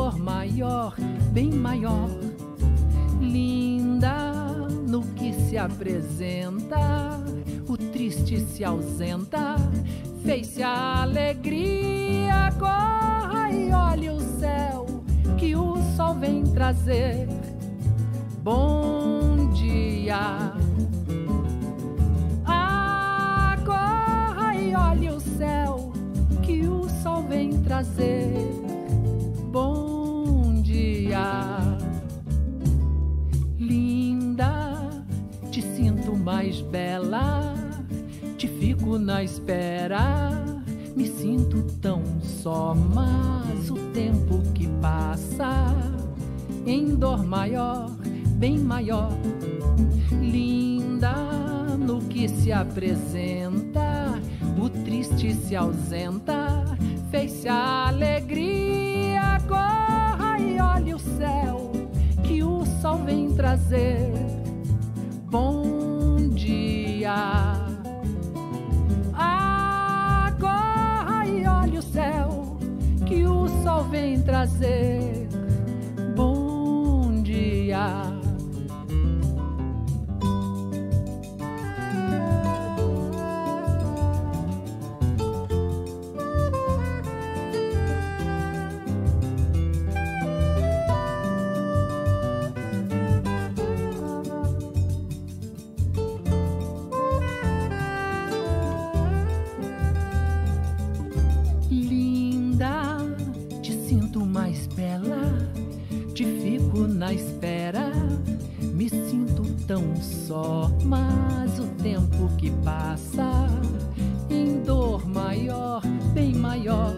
dor maior, bem maior. Linda no que se apresenta, o triste se ausenta, fez-se a alegria. Corra e olhe o céu, que o sol vem trazer. Bom dia. Ah, corra e olhe o céu, que o sol vem trazer. Bom dia. Linda, te sinto mais bela, te fico na espera, me sinto tão só, mas o tempo que passa em dor maior, bem maior. Linda no que se apresenta, o triste se ausenta, fez-se a alegria. Corra e olhe o céu, que o sol vem trazer. Bom dia. Ah, corra e olhe o céu, que o sol vem trazer. Bom dia. Mais bela, te fico na espera, me sinto tão só, mas o tempo que passa em dor maior, bem maior.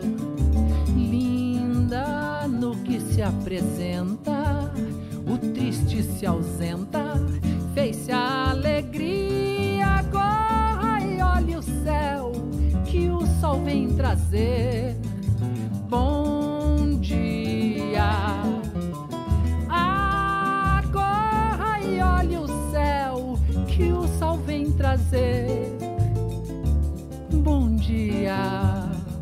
Linda no que se apresenta, o triste se ausenta, fez-se a alegria. Corra e olhe o céu, que o sol vem trazer. Bom dia. Ah, corra e olhe o céu, que o sol vem trazer. Bom dia.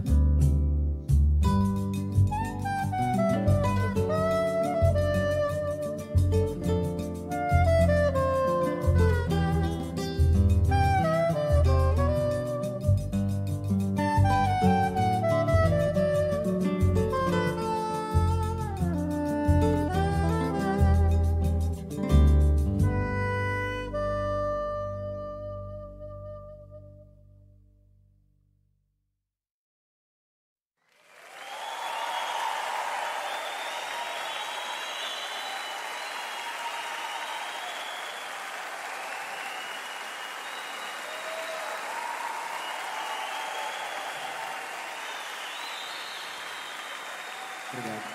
Obrigado.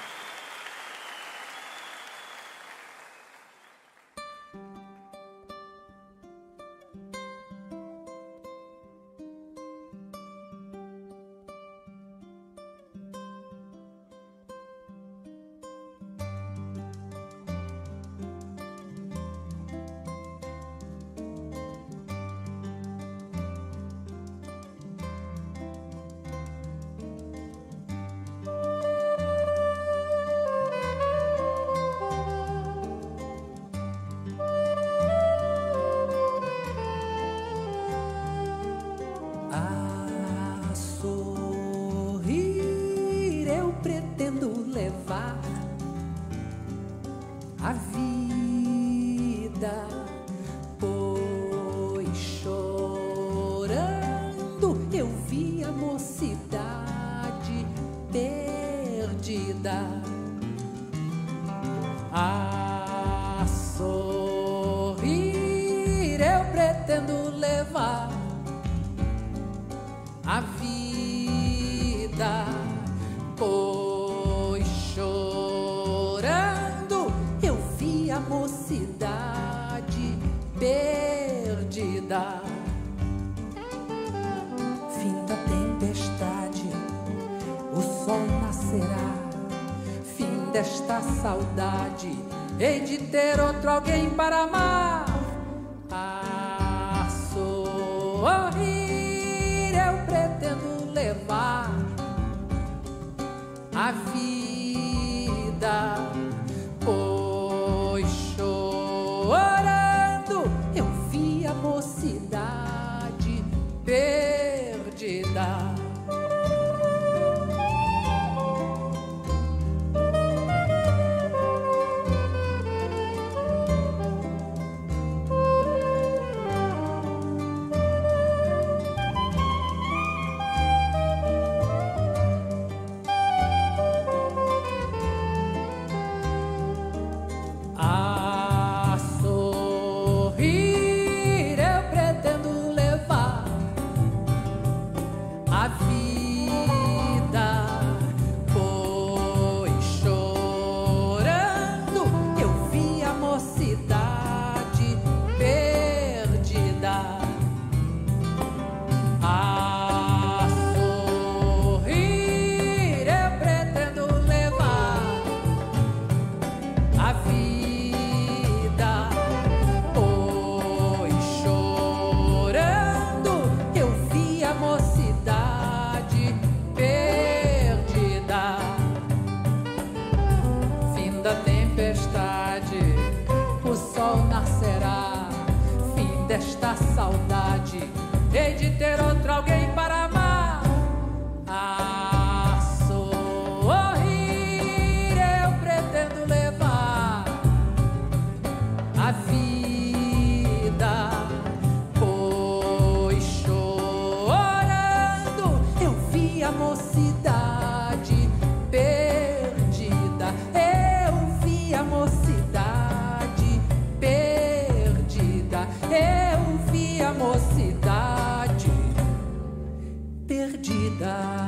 A vida, pois chorando eu vi a mocidade perdida. A sorrir eu pretendo levar a vida, pois chorando eu vi a mocidade perdida. Fim da tempestade, o sol nascerá. Fim desta saudade, hei de ter outro alguém para amar. A sorrir eu pretendo levar a vida, da tempestade, o sol nascerá, fim desta saudade. Hei de ter outro alguém para amar. A sorrir eu pretendo levar a vida, pois chorando eu vi a mocidade perdida. Eu vi a mocidade perdida. Eu vi a mocidade perdida.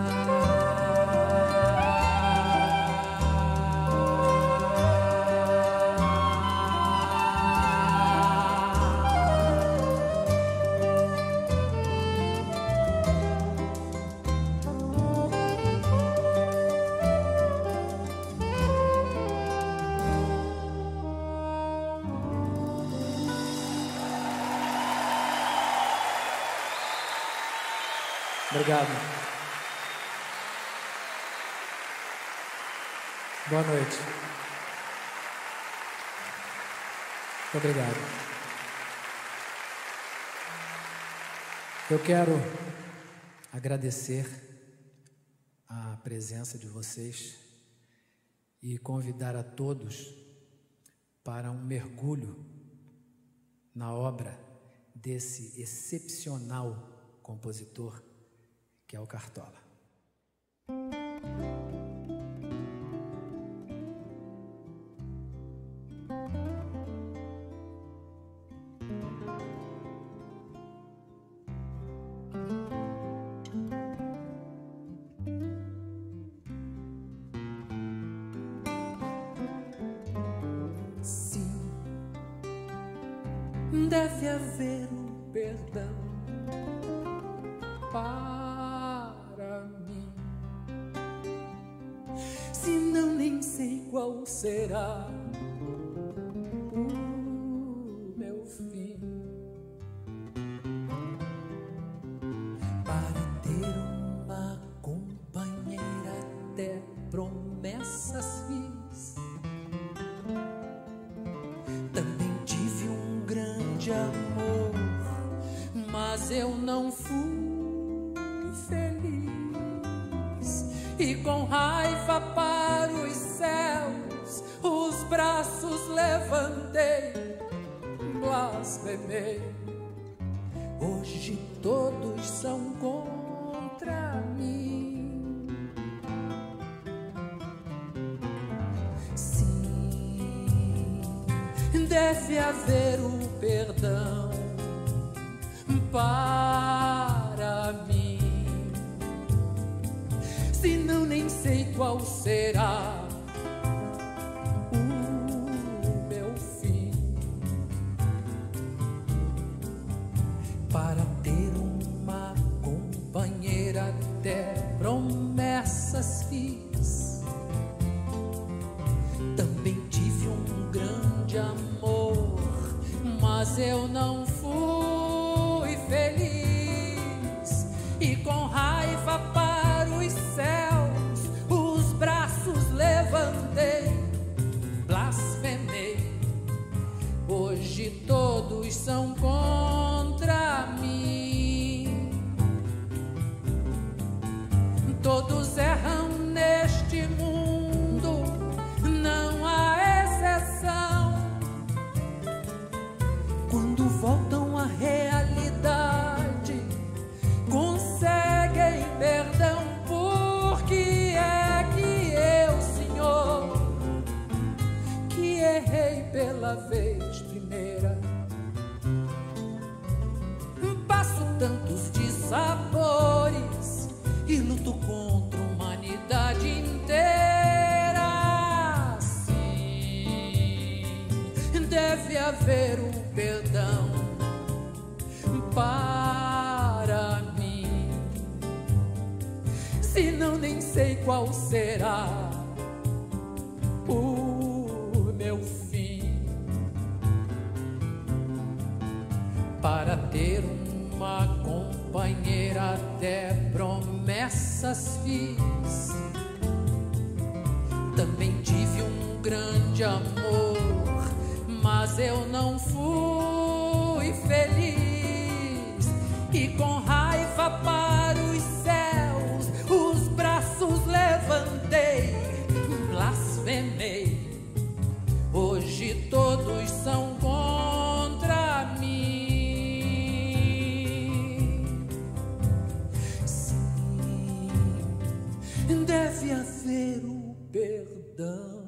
Obrigado. Boa noite. Muito obrigado. Eu quero agradecer a presença de vocês e convidar a todos para um mergulho na obra desse excepcional compositor que é o Cartola. Sim, deve haver um perdão para mim, senão nem sei qual será o meu fim. Para ter uma companheira até promessas fiz. Também tive um grande amor, mas eu não fui feliz. E com raiva para os céus os braços levantei, blasfemei. Hoje todos são contra mim. Sim, deve haver um perdão para mim, senão nem sei qual será o meu fim. Para ter uma companheira até promessas fiz. Também tive um grande amor, mas eu não fui feliz. E com raiva para os céus os braços levantei, blasfemei. Hoje todos são contra mim. Todos erram neste mundo, não há exceção. Quando voltam à realidade, conseguem perdão. Por que é que eu, Senhor, que errei pela vez primeira, passo tantos dissabores e luto contra a humanidade inteira? Sim, deve haver um perdão para mim, senão nem sei qual será o meu fim. Para ter uma companheira até promessas fiz. Também tive um grande de amor, mas eu não fui feliz. E com raiva para os céus, os braços levantei, blasfemei. Hoje todos são contra mim. Sim, deve haver o perdão.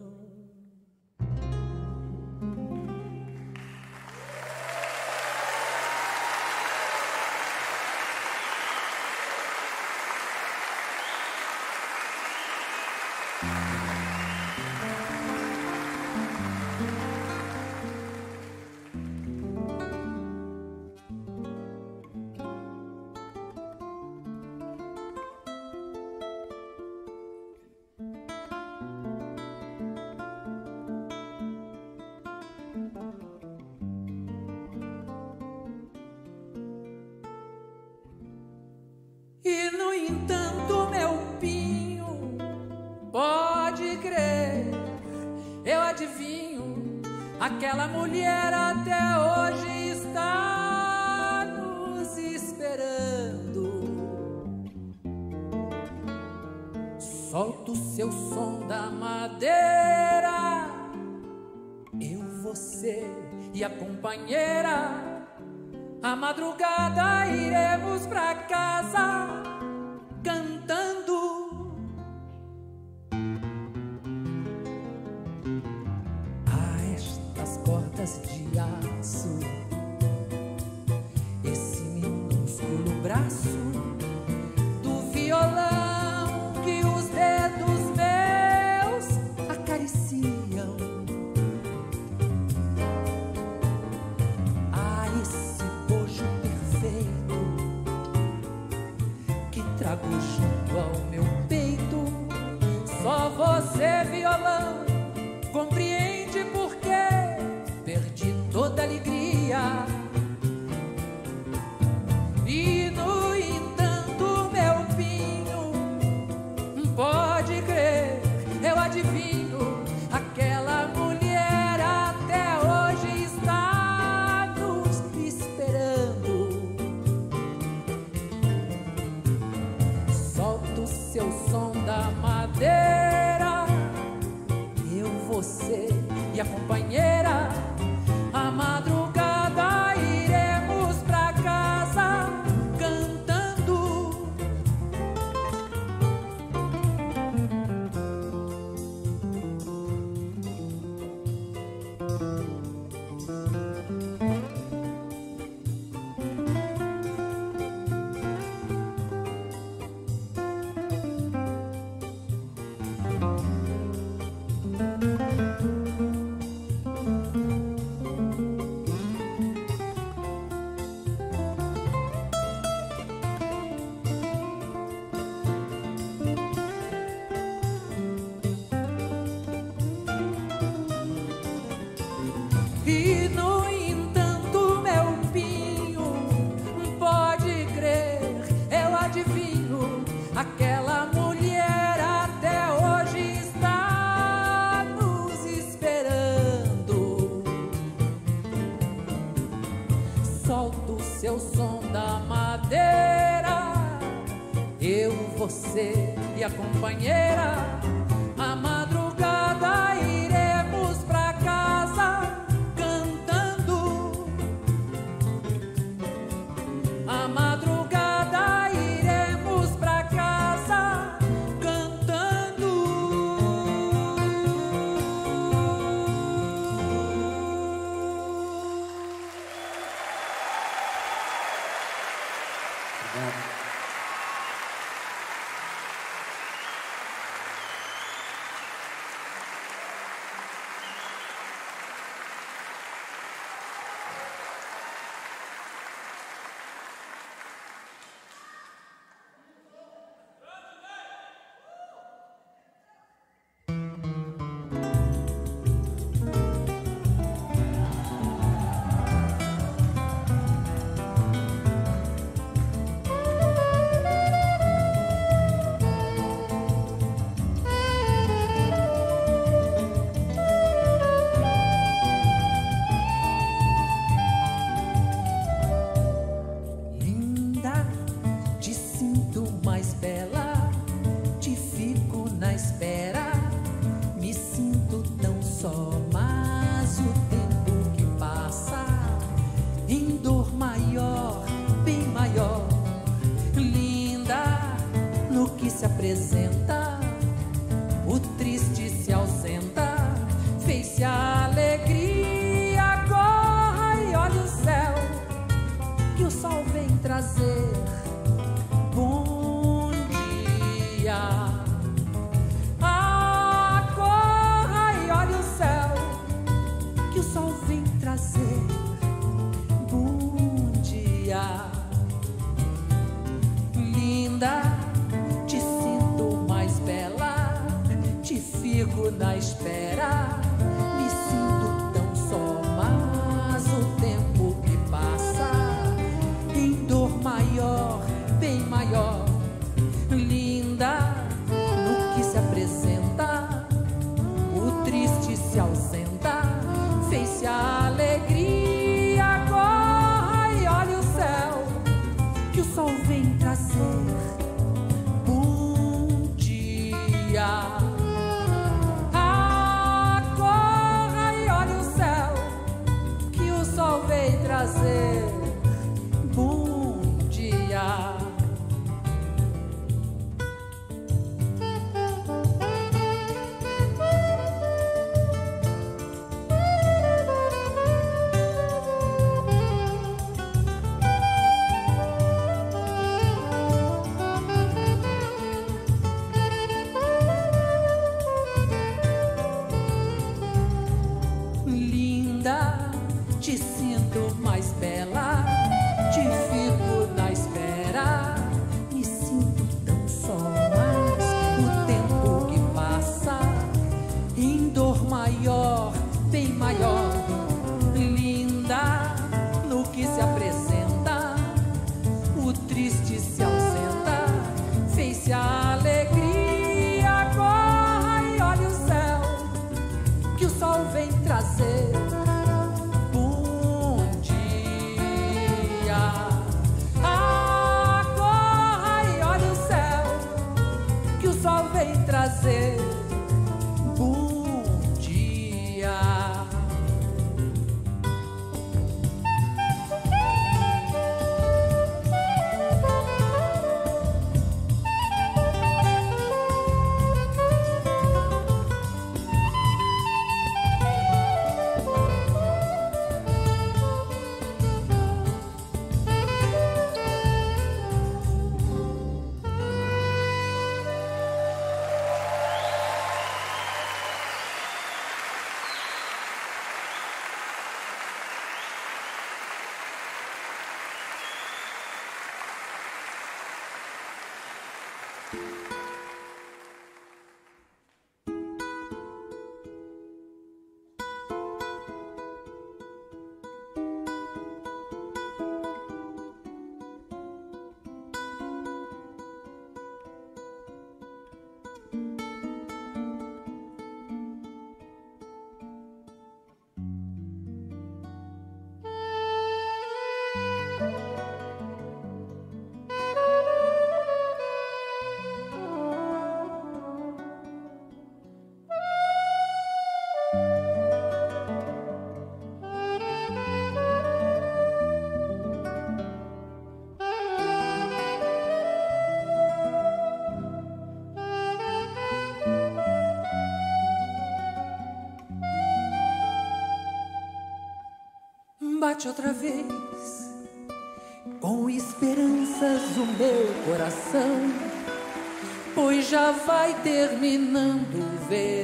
E no entanto, meu pinho, pode crer, eu adivinho, aquela mulher até hoje está nos esperando. Solta o seu som da madeira, eu, você e a companheira. À madrugada iremos pra casa cantando. A estas cordas de aço, esse minúsculo braço do violão que os dedos meus acariciam. Trago junto ao meu peito. Só você, violão, compreende por que perdi toda a alegria. E no entanto, meu pinho, pode crer, eu adivinho, aquela mulher até hoje está nos esperando. Seu som da madeira, eu, você e a companheira. À madrugada iremos pra casa cantando. E no entanto, meu pinho, pode crer, eu adivinho, aquela mulher até hoje está nos esperando. Solta o seu som da madeira, eu, você e a companheira. À madrugada iremos pra casa cantando. À madrugada iremos pra casa cantando. Obrigado. se ausenta, fez-se a alegria. Corra e olhe o céu, que o sol vem trazer bom dia. Corra e olhe o céu, que o sol vem trazer bom dia. Te sinto mais bela, te fico na espera, me sinto tão só, mas o tempo que passa em dor maior, bem maior. Linda, no que se apresenta, o triste se ausenta, fez-se a alegria. Corra e olhe o céu, que o sol vem trazer trazer bom dia. Bate outra vez, com esperanças o meu coração, pois já vai terminando o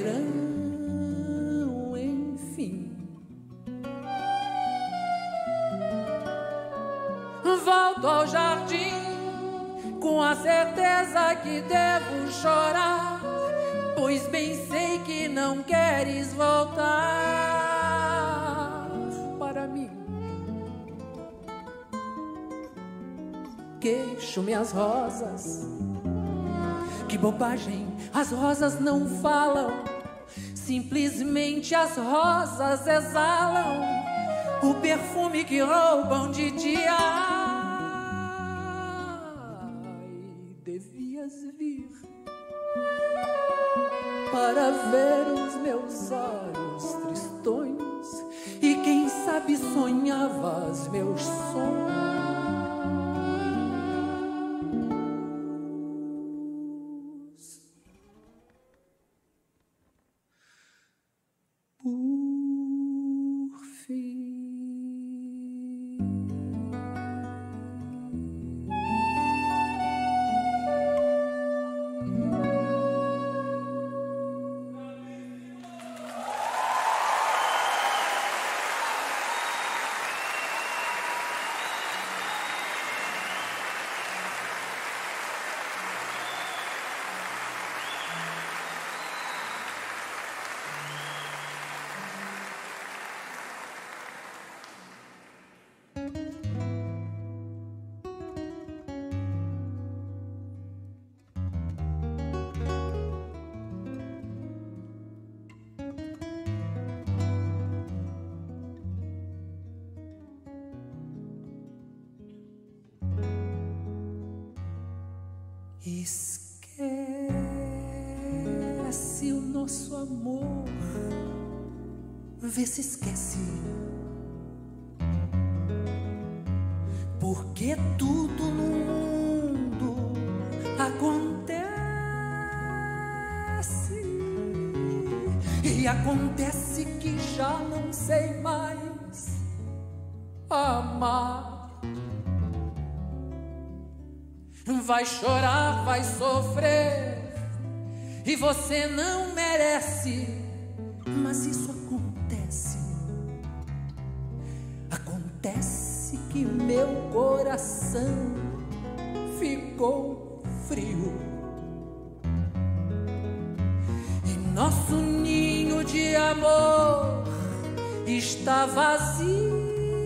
verão, enfim. Volto ao jardim com a certeza que devo chorar, pois bem sei que não queres voltar para mim. Queixo minhas rosas, que bobagem, as rosas não falam, simplesmente as rosas exalam o perfume que roubam de dia. Ai, devias vir para ver os meus olhos tristonhos e quem sabe sonhavas meus sonhos. Esquece o nosso amor, vê se esquece, porque tudo no mundo acontece, e acontece que já não sei mais amar. Vai chorar, vai sofrer, e você não merece, mas isso acontece. Acontece que meu coração ficou frio, e nosso ninho de amor está vazio.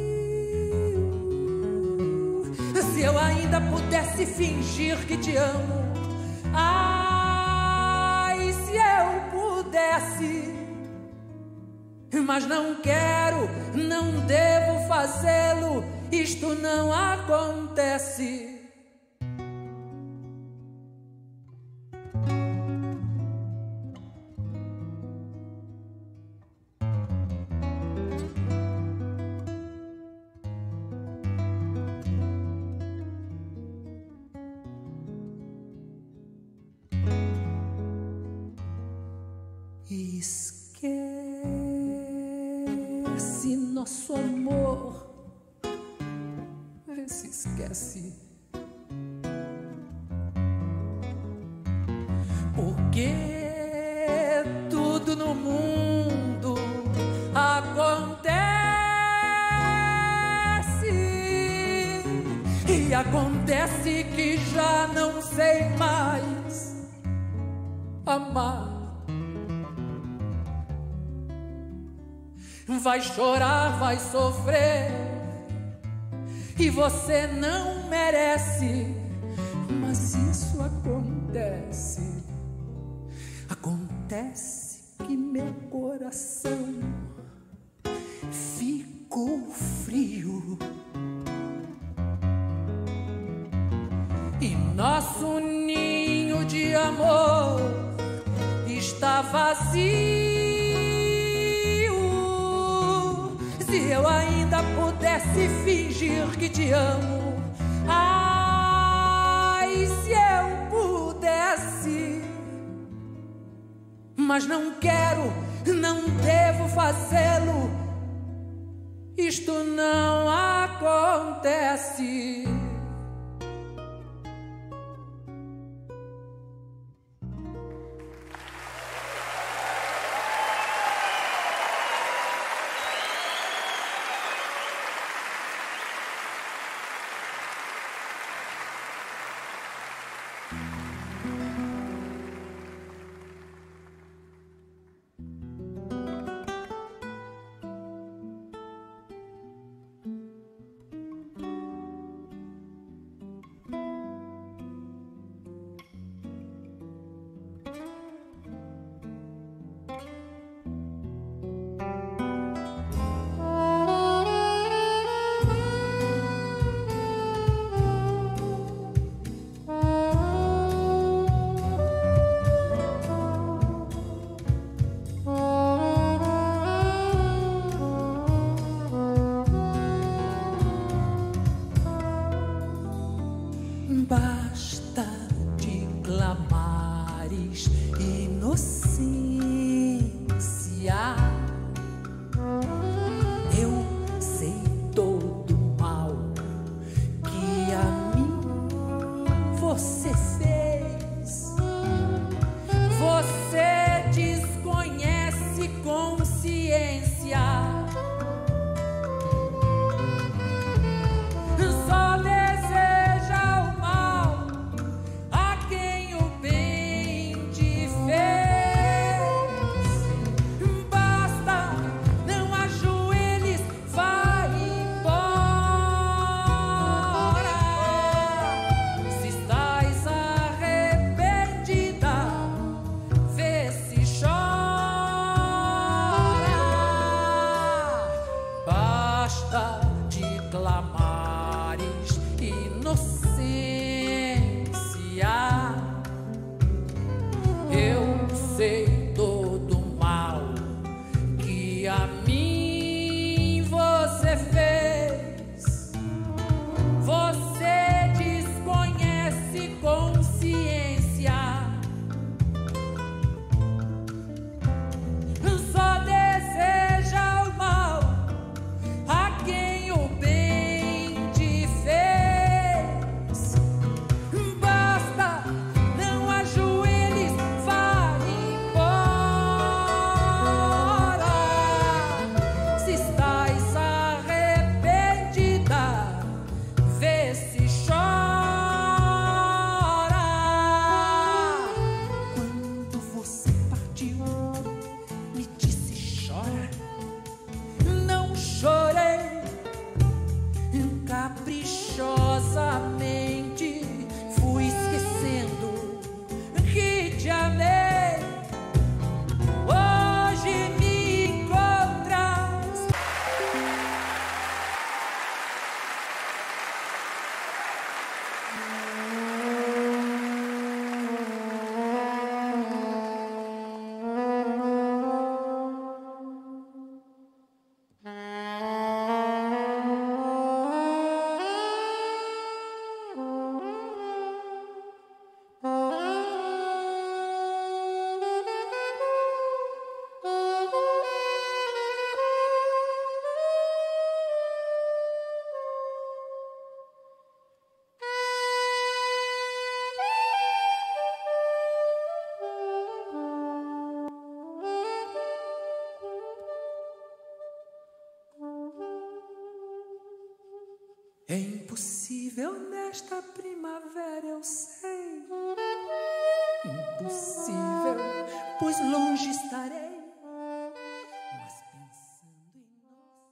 Se eu ainda pudesse fingir que te amo, ai, se eu pudesse, mas não quero, não devo fazê-lo, isto não acontece. Esquece nosso amor, vê se esquece, porque tudo no mundo acontece, e acontece que já não sei mais amar. Vai chorar, vai sofrer, e você não merece, mas isso acontece. Acontece que meu coração ficou frio, e nosso ninho de amor está vazio. Se eu ainda pudesse fingir que te amo, ai, se eu pudesse, mas não quero, não devo fazê-lo, isto não acontece. Basta de clamares inocência, eu sei todo o mal que a mim você fez. Você desconhece consciência, só deseja o mal a quem o bem te fez. Basta, não ajoelhes, vai embora. Se estás arrependida, vê se chora. É impossível nesta primavera, eu sei. Impossível, pois longe estarei. Mas pensando em nosso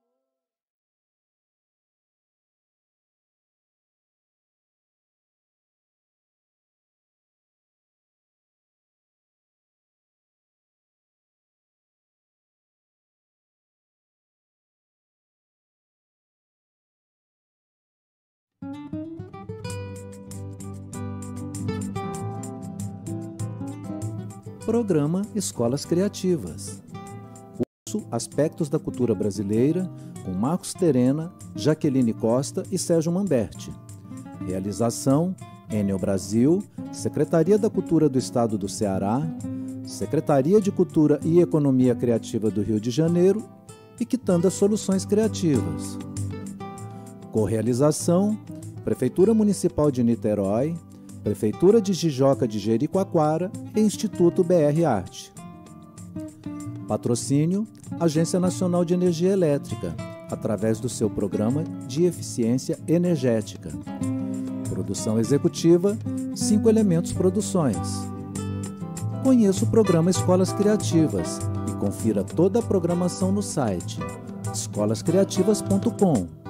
Programa Escolas Criativas. Curso Aspectos da Cultura Brasileira, com Marcos Terena, Jaqueline Costa e Sérgio Mamberti. Realização: Enel Brasil, Secretaria da Cultura do Estado do Ceará, Secretaria de Cultura e Economia Criativa do Rio de Janeiro e Quitanda Soluções Criativas. Correalização: Prefeitura Municipal de Niterói, Prefeitura de Jijoca de Jericoacoara e Instituto BR Arte. Patrocínio: Agência Nacional de Energia Elétrica, através do seu Programa de Eficiência Energética. Produção executiva: 5 Elementos Produções. Conheça o programa Escolas Criativas e confira toda a programação no site escolascriativas.com.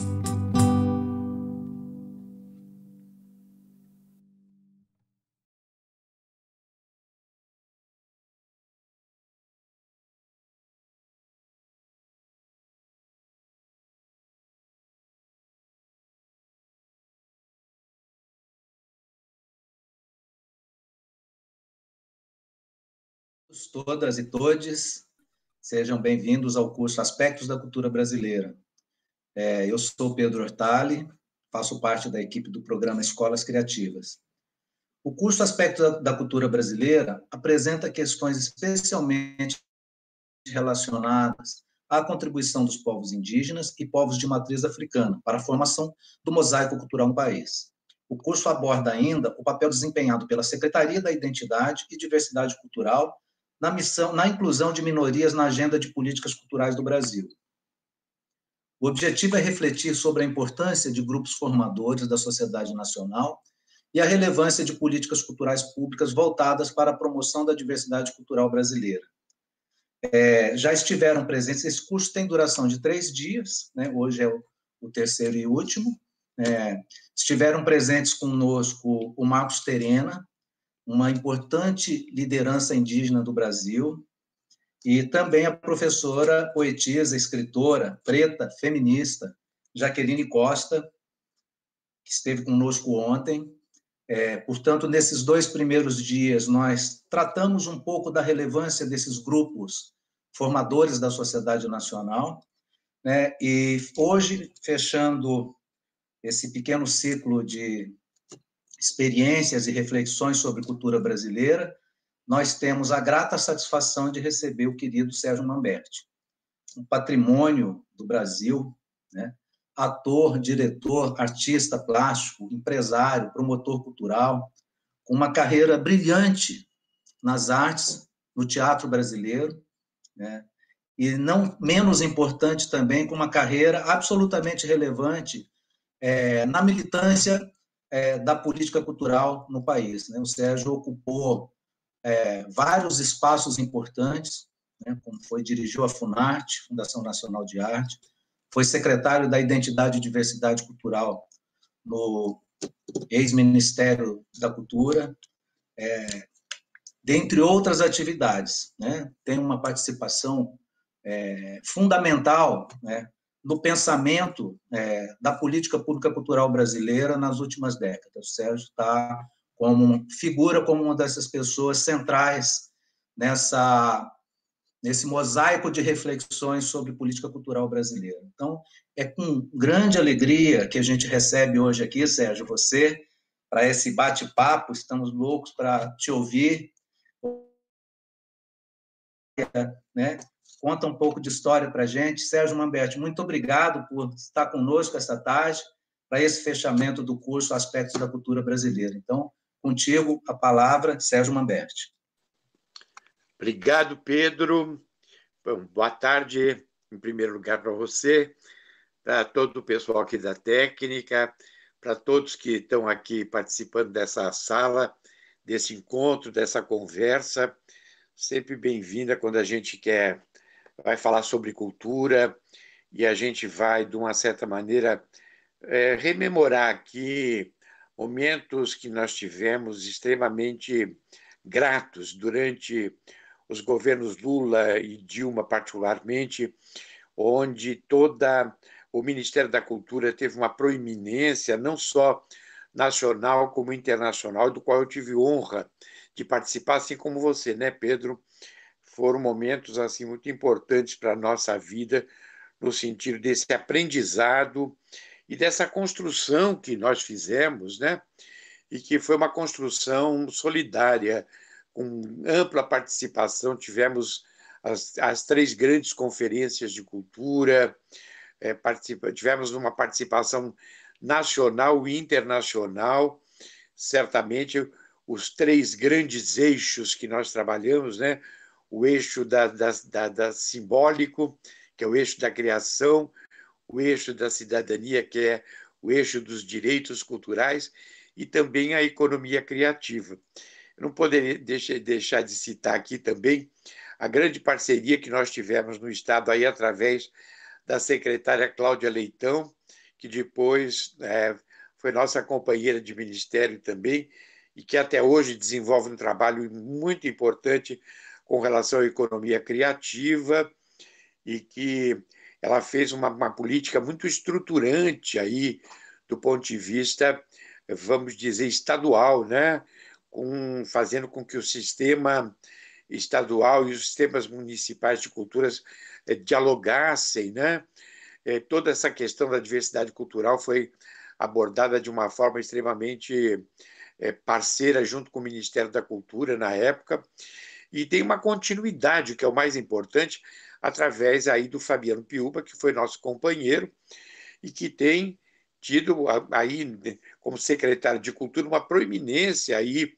Todas e todes, sejam bem-vindos ao curso Aspectos da Cultura Brasileira. Eu sou Pedro Hortali, faço parte da equipe do programa Escolas Criativas. O curso Aspectos da Cultura Brasileira apresenta questões especialmente relacionadas à contribuição dos povos indígenas e povos de matriz africana para a formação do mosaico cultural no país. O curso aborda ainda o papel desempenhado pela Secretaria da Identidade e Diversidade Cultural na inclusão de minorias na agenda de políticas culturais do Brasil. O objetivo é refletir sobre a importância de grupos formadores da sociedade nacional e a relevância de políticas culturais públicas voltadas para a promoção da diversidade cultural brasileira. Já estiveram presentes, esse curso tem duração de 3 dias, né? Hoje é o terceiro e último. Estiveram presentes conosco o Marcos Terena, uma importante liderança indígena do Brasil, e também a professora, poetisa, escritora, preta, feminista, Jaqueline Costa, que esteve conosco ontem. Portanto, nesses 2 primeiros dias, nós tratamos um pouco da relevância desses grupos formadores da sociedade nacional, né? E hoje, fechando esse pequeno ciclo de experiências e reflexões sobre cultura brasileira, nós temos a grata satisfação de receber o querido Sérgio Mamberti, um patrimônio do Brasil, né? Ator, diretor, artista plástico, empresário, promotor cultural, com uma carreira brilhante nas artes, no teatro brasileiro, né? E não menos importante também, com uma carreira absolutamente relevante na militância da política cultural no país, né? O Sérgio ocupou vários espaços importantes, né? Como dirigiu a Funarte, Fundação Nacional de Arte, foi secretário da Identidade e Diversidade Cultural no ex-Ministério da Cultura, dentre outras atividades, né? Tem uma participação fundamental, né, no pensamento da política pública cultural brasileira nas últimas décadas. O Sérgio está figura como uma dessas pessoas centrais nesse mosaico de reflexões sobre política cultural brasileira. Então, é com grande alegria que a gente recebe hoje aqui, Sérgio, você, para esse bate-papo. Estamos loucos para te ouvir, né? Conta um pouco de história para a gente. Sérgio Mamberti, muito obrigado por estar conosco esta tarde para esse fechamento do curso Aspectos da Cultura Brasileira. Então, contigo a palavra, Sérgio Mamberti. Obrigado, Pedro. Bom, boa tarde, em primeiro lugar, para você, para todo o pessoal aqui da técnica, para todos que estão aqui participando dessa sala, desse encontro, dessa conversa. Sempre bem-vinda quando a gente vai falar sobre cultura e a gente vai, de uma certa maneira, rememorar aqui momentos que nós tivemos extremamente gratos durante os governos Lula e Dilma, particularmente, onde o Ministério da Cultura teve uma proeminência, não só nacional como internacional, do qual eu tive honra de participar, assim como você, né, Pedro? Foram momentos assim muito importantes para a nossa vida, no sentido desse aprendizado e dessa construção que nós fizemos, né? E que foi uma construção solidária, com ampla participação. Tivemos as 3 grandes conferências de cultura, tivemos uma participação nacional e internacional, certamente os 3 grandes eixos que nós trabalhamos, né? O eixo da simbólico, que é o eixo da criação, o eixo da cidadania, que é o eixo dos direitos culturais, e também a economia criativa. Eu não poderia deixar de citar aqui também a grande parceria que nós tivemos no Estado, aí através da secretária Cláudia Leitão, que depois foi nossa companheira de ministério também, e que até hoje desenvolve um trabalho muito importante com relação à economia criativa, e que ela fez uma política muito estruturante aí do ponto de vista, vamos dizer, estadual, né? Fazendo com que o sistema estadual e os sistemas municipais de culturas dialogassem, né? Toda essa questão da diversidade cultural foi abordada de uma forma extremamente parceira junto com o Ministério da Cultura na época, e tem uma continuidade, que é o mais importante, através aí do Fabiano Piuba, que foi nosso companheiro e que tem tido aí, como secretário de Cultura, uma proeminência aí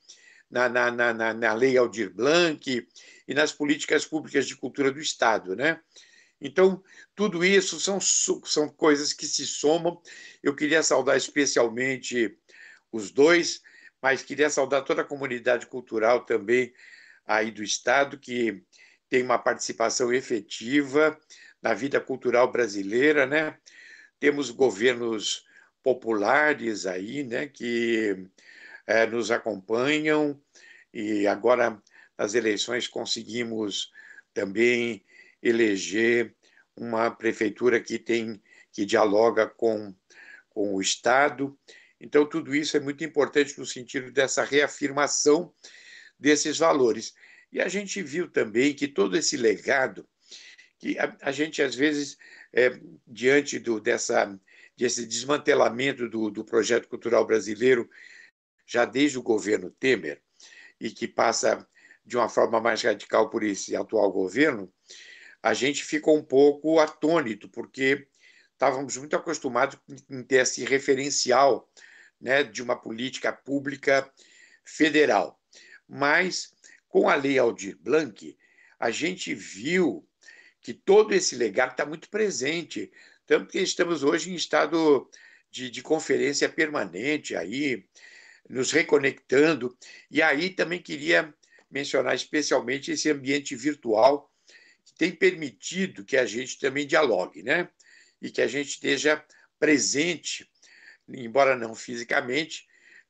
na Lei Aldir Blanc e nas políticas públicas de cultura do Estado, né? Então, tudo isso são coisas que se somam. Eu queria saudar especialmente os 2, mas queria saudar toda a comunidade cultural também aí do Estado, que tem uma participação efetiva na vida cultural brasileira, né? Temos governos populares aí, né, que nos acompanham, e agora nas eleições conseguimos também eleger uma prefeitura que dialoga com o Estado. Então, tudo isso é muito importante no sentido dessa reafirmação desses valores. E a gente viu também que todo esse legado, que a gente, às vezes, diante desse desmantelamento do projeto cultural brasileiro, já desde o governo Temer, e que passa de uma forma mais radical por esse atual governo, a gente ficou um pouco atônito, porque estávamos muito acostumados em ter esse referencial, né, de uma política pública federal. Mas, com a Lei Aldir Blanc, a gente viu que todo esse legado está muito presente, tanto que estamos hoje em estado de conferência permanente, aí, nos reconectando. E aí também queria mencionar especialmente esse ambiente virtual, que tem permitido que a gente também dialogue, né? E que a gente esteja presente, embora não fisicamente,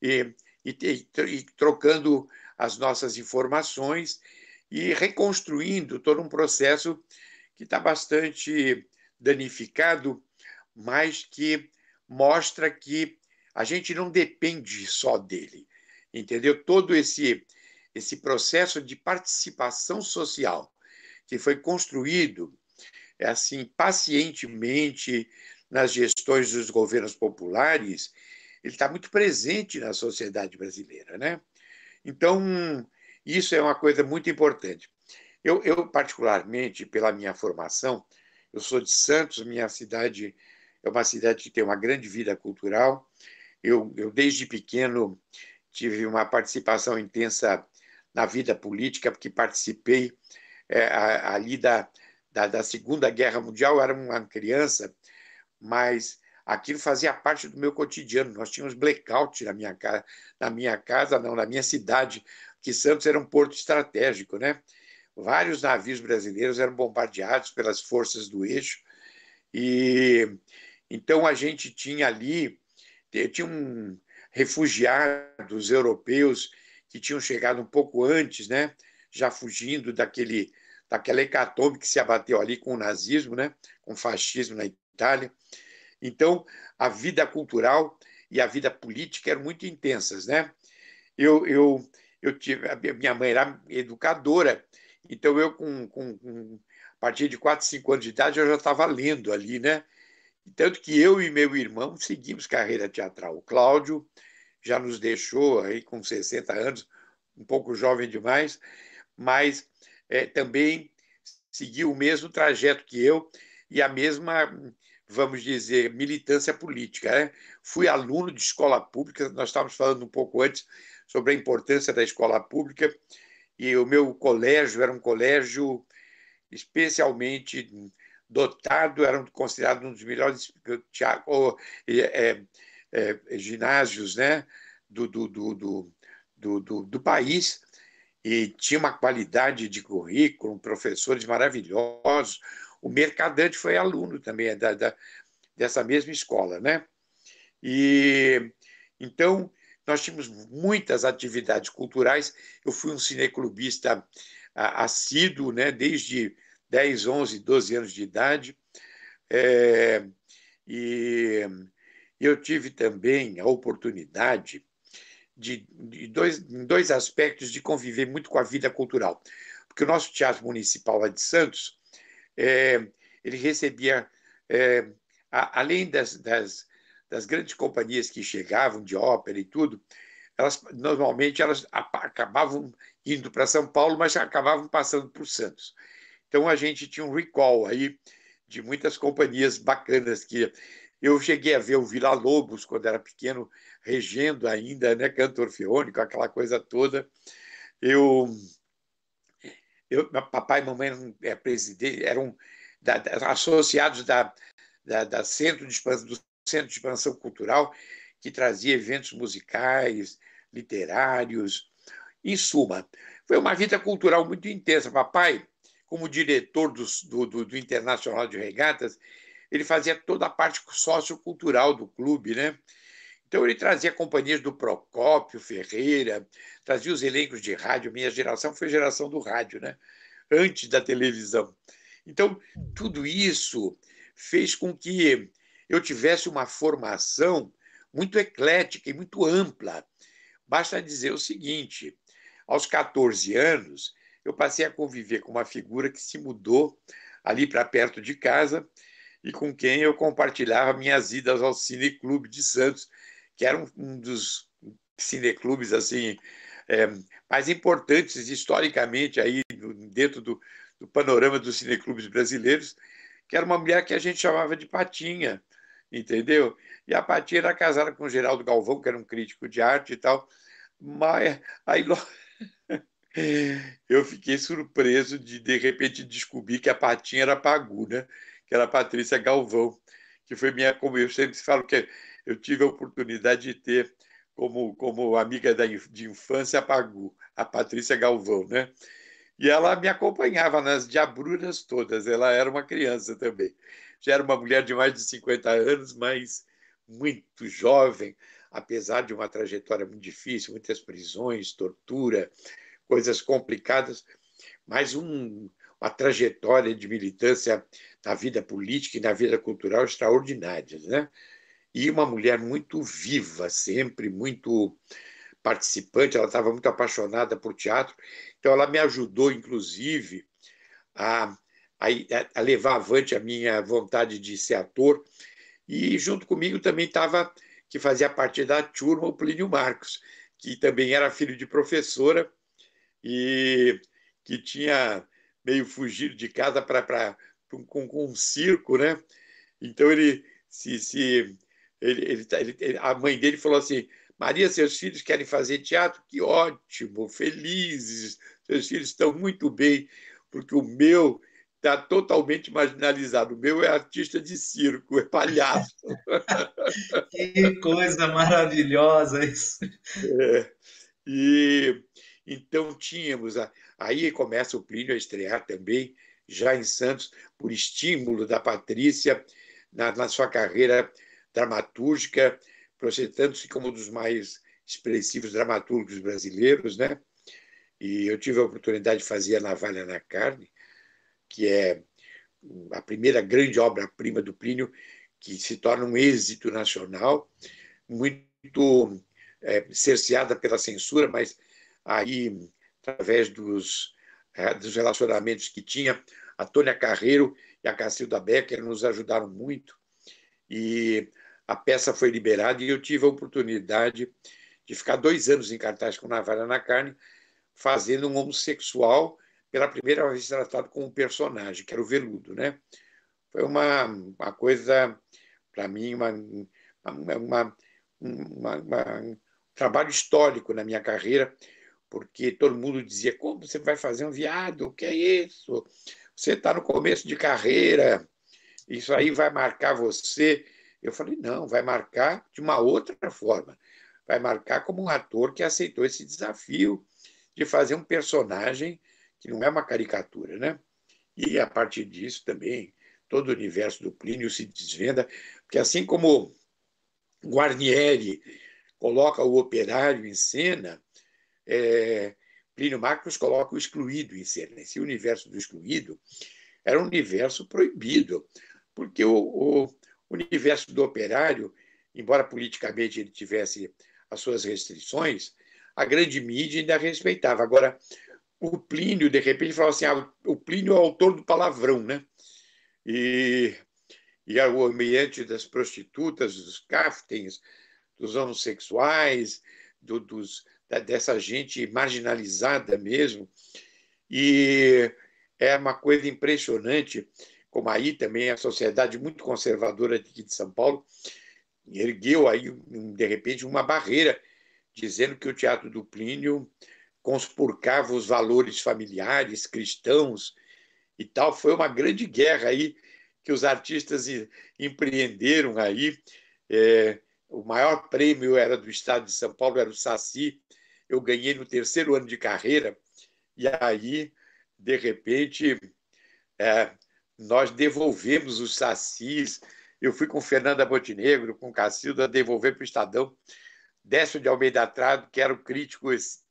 e trocando as nossas informações e reconstruindo todo um processo que está bastante danificado, mas que mostra que a gente não depende só dele, entendeu? Todo esse processo de participação social que foi construído assim pacientemente nas gestões dos governos populares, ele está muito presente na sociedade brasileira, né? Então, isso é uma coisa muito importante. Eu, particularmente, pela minha formação, eu sou de Santos, minha cidade é uma cidade que tem uma grande vida cultural. Eu desde pequeno, tive uma participação intensa na vida política, porque participei ali da Segunda Guerra Mundial. Eu era uma criança mas aquilo fazia parte do meu cotidiano. Nós tínhamos blackout na minha cidade, que Santos era um porto estratégico, né? Vários navios brasileiros eram bombardeados pelas forças do eixo, e então a gente tinha ali, refugiados europeus que tinham chegado um pouco antes, né? Já fugindo daquela hecatombe que se abateu ali com o nazismo, né? Com o fascismo na Itália. Então, a vida cultural e a vida política eram muito intensas, né? Eu tive, minha mãe era educadora, então eu, a partir de 4, 5 anos de idade, eu já estava lendo ali, né? Tanto que eu e meu irmão seguimos carreira teatral. O Cláudio já nos deixou aí com 60 anos, um pouco jovem demais, mas também seguiu o mesmo trajeto que eu e a mesma, vamos dizer, militância política, né? Fui aluno de escola pública, nós estávamos falando um pouco antes sobre a importância da escola pública, e o meu colégio era um colégio especialmente dotado, era considerado um dos melhores ginásios, né, do país, e tinha uma qualidade de currículo, professores maravilhosos. O Mercadante foi aluno também dessa mesma escola, né? E então nós tínhamos muitas atividades culturais. Eu fui um cineclubista assíduo, né, desde 10, 11, 12 anos de idade. E eu tive também a oportunidade em dois aspectos de conviver muito com a vida cultural. Porque o nosso Teatro Municipal lá de Santos, ele recebia, além das grandes companhias que chegavam de ópera e tudo, normalmente elas acabavam indo para São Paulo, mas acabavam passando por Santos. Então a gente tinha um recall aí de muitas companhias bacanas que eu cheguei a ver o Vila Lobos quando era pequeno, regendo ainda, né, canto orfeônico, aquela coisa toda. Meu papai e mamãe eram eram associados do Centro de Expansão Cultural, que trazia eventos musicais, literários. Em suma, foi uma vida cultural muito intensa. Papai, como diretor do Internacional de Regatas, ele fazia toda a parte sociocultural do clube, né? Então, ele trazia companhias do Procópio Ferreira, trazia os elencos de rádio. Minha geração foi a geração do rádio, né? Antes da televisão. Então, tudo isso fez com que eu tivesse uma formação muito eclética e muito ampla. Basta dizer o seguinte: aos 14 anos, eu passei a conviver com uma figura que se mudou ali para perto de casa e com quem eu compartilhava minhas idas ao Cineclube de Santos, que era um dos cineclubes assim, mais importantes historicamente aí dentro do panorama dos cineclubes brasileiros, que era uma mulher que a gente chamava de Patinha, entendeu? E a Patinha era casada com o Geraldo Galvão, que era um crítico de arte e tal, mas aí eu fiquei surpreso de repente descobrir que a Patinha era Pagu, né? Que era a Patrícia Galvão, que foi como eu sempre falo, que eu tive a oportunidade de ter como amiga de infância a Pagu, a Patrícia Galvão, né? E ela me acompanhava nas diabruras todas, ela era uma criança também. Já era uma mulher de mais de 50 anos, mas muito jovem, apesar de uma trajetória muito difícil, muitas prisões, tortura, coisas complicadas, mas uma trajetória de militância na vida política e na vida cultural extraordinárias, né? E uma mulher muito viva, sempre muito participante, ela estava muito apaixonada por teatro, então ela me ajudou, inclusive, a levar avante a minha vontade de ser ator, e junto comigo também estava, que fazia parte da turma, o Plínio Marcos, que também era filho de professora e que tinha meio fugido de casa com um circo, né? Então a mãe dele falou assim: Maria, seus filhos querem fazer teatro? Que ótimo, felizes, seus filhos estão muito bem, porque o meu está totalmente marginalizado. O meu é artista de circo, é palhaço. Que coisa maravilhosa isso. É. E então tínhamos, aí começa o Plínio a estrear também, já em Santos, por estímulo da Patrícia, na sua carreira dramatúrgica, projetando-se como um dos mais expressivos dramaturgos brasileiros, né? E eu tive a oportunidade de fazer A Navalha na Carne, que é a primeira grande obra-prima do Plínio, que se torna um êxito nacional, muito cerceada pela censura, mas aí, através dos relacionamentos que tinha, a Tônia Carreiro e a Cacilda Becker nos ajudaram muito, e a peça foi liberada, e eu tive a oportunidade de ficar 2 anos em cartaz com Navalha na Carne, fazendo um homossexual pela primeira vez tratado como um personagem, que era o Veludo, né? Foi uma coisa, para mim, um trabalho histórico na minha carreira, porque todo mundo dizia: como você vai fazer um viado? O que é isso? Você está no começo de carreira, isso aí vai marcar você. Eu falei: não, vai marcar de uma outra forma. Vai marcar como um ator que aceitou esse desafio de fazer um personagem que não é uma caricatura, né? E, a partir disso, também, todo o universo do Plínio se desvenda, porque assim como Guarnieri coloca o operário em cena, Plínio Marcos coloca o excluído em cena. Esse universo do excluído era um universo proibido, porque o universo do operário, embora politicamente ele tivesse as suas restrições, a grande mídia ainda respeitava. Agora, o Plínio, de repente, falava assim: o Plínio é o autor do palavrão, né? E o ambiente das prostitutas, dos caftens, dos homossexuais, dessa gente marginalizada mesmo. E é uma coisa impressionante, como aí também a sociedade muito conservadora aqui de São Paulo ergueu aí, de repente, uma barreira, dizendo que o teatro do Plínio conspurcava os valores familiares, cristãos e tal. Foi uma grande guerra aí que os artistas empreenderam aí. O maior prêmio era do estado de São Paulo, era o Saci. Eu ganhei no 3º ano de carreira, e aí, de repente, nós devolvemos os Sacis. Eu fui com Fernanda Montenegro, com Cacilda, devolver para o Estadão. Décio de Almeida Trado, que era um crítico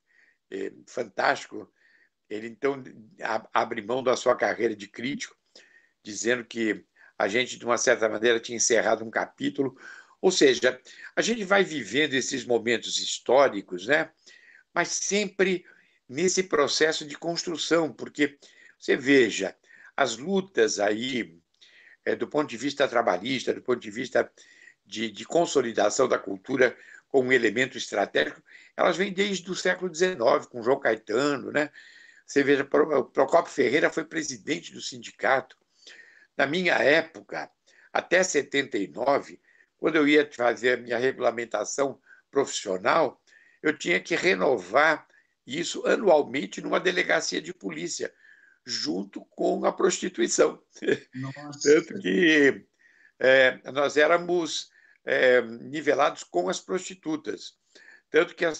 fantástico, ele então abre mão da sua carreira de crítico, dizendo que a gente, de uma certa maneira, tinha encerrado um capítulo. Ou seja, a gente vai vivendo esses momentos históricos, né? Mas sempre nesse processo de construção, porque você veja, as lutas aí, do ponto de vista trabalhista, do ponto de vista de consolidação da cultura como um elemento estratégico, elas vêm desde o século XIX, com João Caetano, né? Você veja, Procópio Ferreira foi presidente do sindicato. Na minha época, até 79, quando eu ia fazer a minha regulamentação profissional, eu tinha que renovar isso anualmente numa delegacia de polícia, junto com a prostituição. Nossa. Tanto que nós éramos nivelados com as prostitutas. Tanto que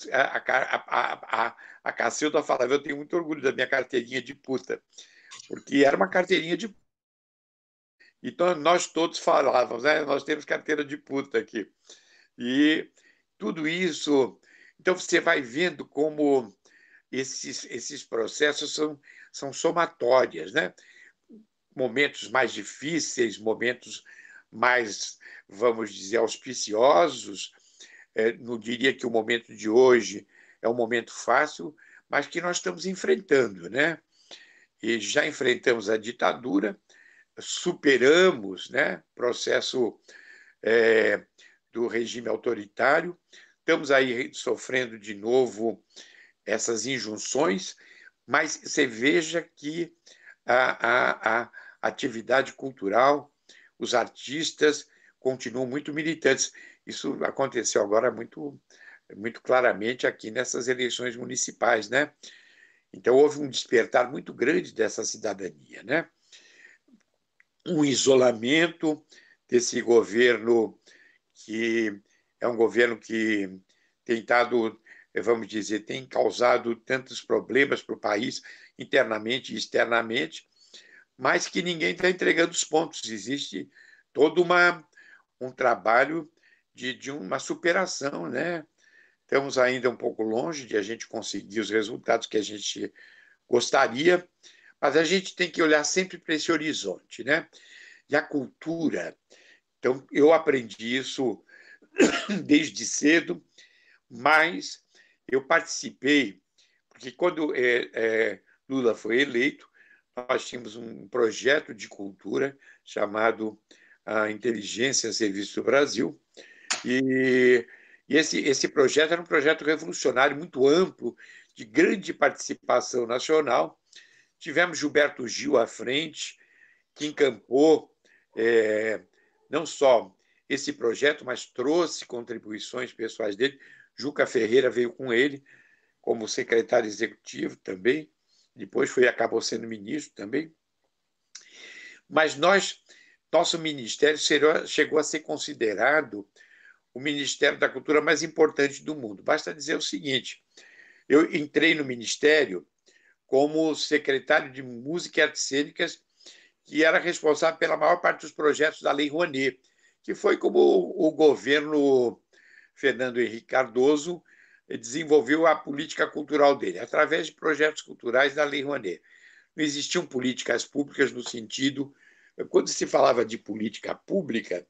a Cacilda falava: eu tenho muito orgulho da minha carteirinha de puta, porque era uma carteirinha de. Então, nós todos falávamos, né? Nós temos carteira de puta aqui. E tudo isso. Então, você vai vendo como esses processos são somatórias, né? Momentos mais difíceis, momentos mais, vamos dizer, auspiciosos. Não diria que o momento de hoje é um momento fácil, mas que nós estamos enfrentando, né? E já enfrentamos a ditadura, superamos, né, processo do regime autoritário, estamos aí sofrendo de novo essas injunções, mas você veja que a atividade cultural, os artistas continuam muito militantes. Isso aconteceu agora muito claramente aqui nessas eleições municipais, né? Então houve um despertar muito grande dessa cidadania, né? um isolamento desse governo, que é um governo que tem dado, vamos dizer, tem causado tantos problemas para o país, internamente e externamente, mas que ninguém está entregando os pontos. Existe todo um trabalho de uma superação, né? Estamos ainda um pouco longe de a gente conseguir os resultados que a gente gostaria, mas a gente tem que olhar sempre para esse horizonte, né? E a cultura. Então, eu aprendi isso desde cedo, mas eu participei, porque quando Lula foi eleito, nós tínhamos um projeto de cultura chamado Inteligência a Serviço do Brasil, e esse projeto era um projeto revolucionário, muito amplo, de grande participação nacional. Tivemos Gilberto Gil à frente, que encampou não só esse projeto, mas trouxe contribuições pessoais dele. Juca Ferreira veio com ele como secretário executivo também, depois acabou sendo ministro também. Mas nosso ministério chegou a ser considerado o Ministério da Cultura mais importante do mundo. Basta dizer o seguinte: eu entrei no ministério como secretário de Música e Artes Cênicas, que era responsável pela maior parte dos projetos da Lei Rouanet, que foi como o governo Fernando Henrique Cardoso desenvolveu a política cultural dele, através de projetos culturais da Lei Rouanet. Não existiam políticas públicas no sentido... Quando se falava de política pública,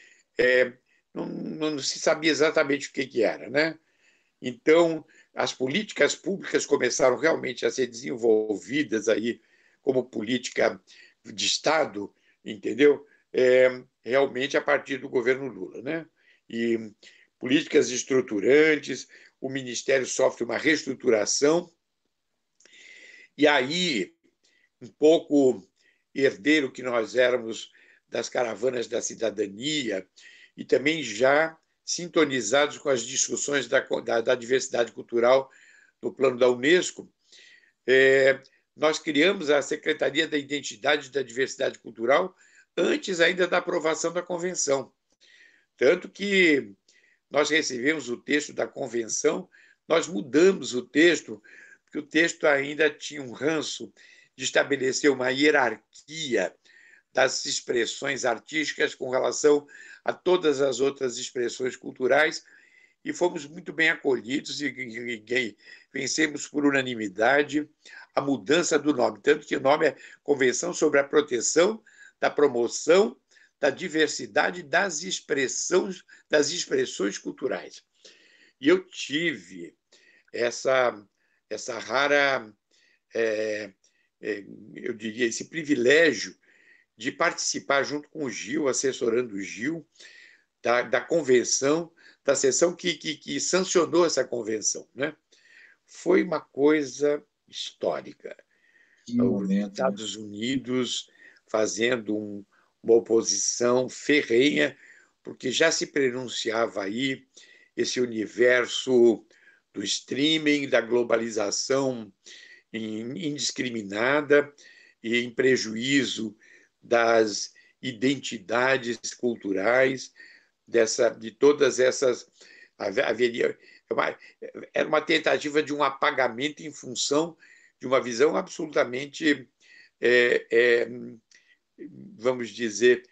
não se sabia exatamente o que era, né? Então, as políticas públicas começaram realmente a ser desenvolvidas aí como política de Estado, entendeu? Realmente a partir do governo Lula, né? E políticas estruturantes, o Ministério sofre uma reestruturação, e aí, um pouco herdeiro que nós éramos das caravanas da cidadania, e também já sintonizados com as discussões da diversidade cultural no plano da Unesco, nós criamos a Secretaria da Identidade e da Diversidade Cultural antes ainda da aprovação da Convenção. Tanto que nós recebemos o texto da Convenção, nós mudamos o texto, porque o texto ainda tinha um ranço de estabelecer uma hierarquia das expressões artísticas com relação a todas as outras expressões culturais, e fomos muito bem acolhidos e vencemos por unanimidade a mudança do nome, tanto que o nome é Convenção sobre a Proteção, da Promoção, da Diversidade das Expressões Culturais. E eu tive essa rara, eu diria, esse privilégio de participar junto com o Gil, assessorando o Gil, da convenção, da sessão que sancionou essa convenção, né? Foi uma coisa histórica. Os Estados Unidos fazendo uma oposição ferrenha, porque já se pronunciava aí esse universo do streaming, da globalização indiscriminada e em prejuízo das identidades culturais, de todas essas... Era uma tentativa de um apagamento em função de uma visão absolutamente, vamos dizer,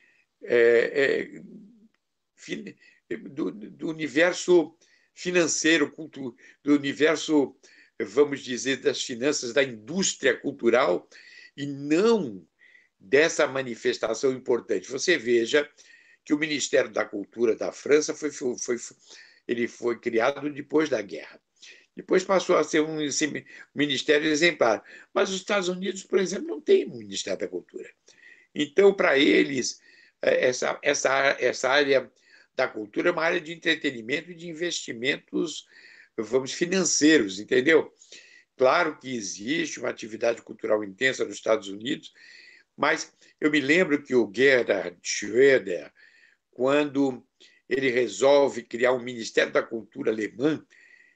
do universo financeiro, do universo, vamos dizer, das finanças, da indústria cultural, e não dessa manifestação importante. Você veja que o Ministério da Cultura da França foi criado depois da guerra. Depois passou a ser um ministério exemplar. Mas os Estados Unidos, por exemplo, não tem um Ministério da Cultura. Então, para eles, essa área da cultura é uma área de entretenimento e de investimentos, financeiros, entendeu? Claro que existe uma atividade cultural intensa nos Estados Unidos, mas eu me lembro que o Gerhard Schröder, quando ele resolve criar um Ministério da Cultura alemã,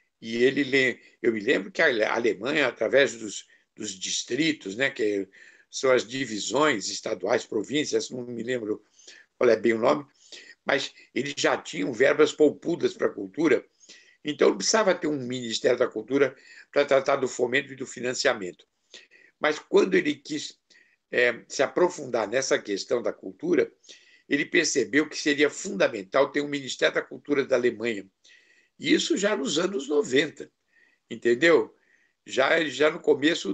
eu me lembro que a Alemanha, através dos distritos, né, que são as divisões estaduais, províncias, não me lembro qual é bem o nome, mas eles já tinham verbas poupudas para a cultura, então não precisava ter um Ministério da Cultura para tratar do fomento e do financiamento. Mas quando ele quis se aprofundar nessa questão da cultura, ele percebeu que seria fundamental ter um Ministério da Cultura da Alemanha. E isso já nos anos 90, entendeu? Já no começo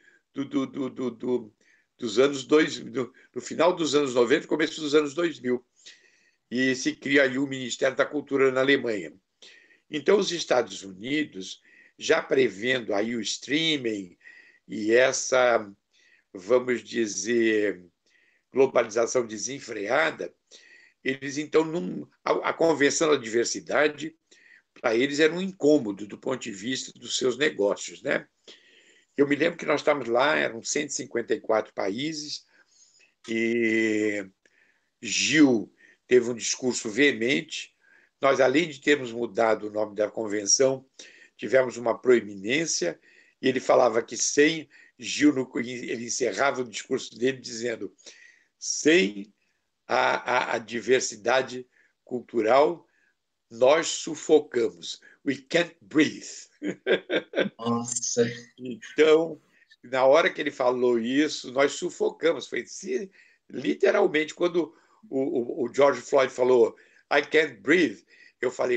dos anos 2000, no final dos anos 90, começo dos anos 2000. E se cria aí o Ministério da Cultura na Alemanha. Então, os Estados Unidos, já prevendo aí o streaming e essa, vamos dizer, globalização desenfreada, eles, então, a Convenção da Diversidade, para eles, era um incômodo do ponto de vista dos seus negócios, né? Eu me lembro que nós estávamos lá, eram 154 países, e Gil teve um discurso veemente. Nós, além de termos mudado o nome da convenção, tivemos uma proeminência, e ele falava que sem Gil, ele encerrava o discurso dele dizendo: sem a diversidade cultural, nós sufocamos. We can't breathe. Nossa. Então, na hora que ele falou isso, nós sufocamos. Foi literalmente, quando o George Floyd falou I can't breathe, eu falei,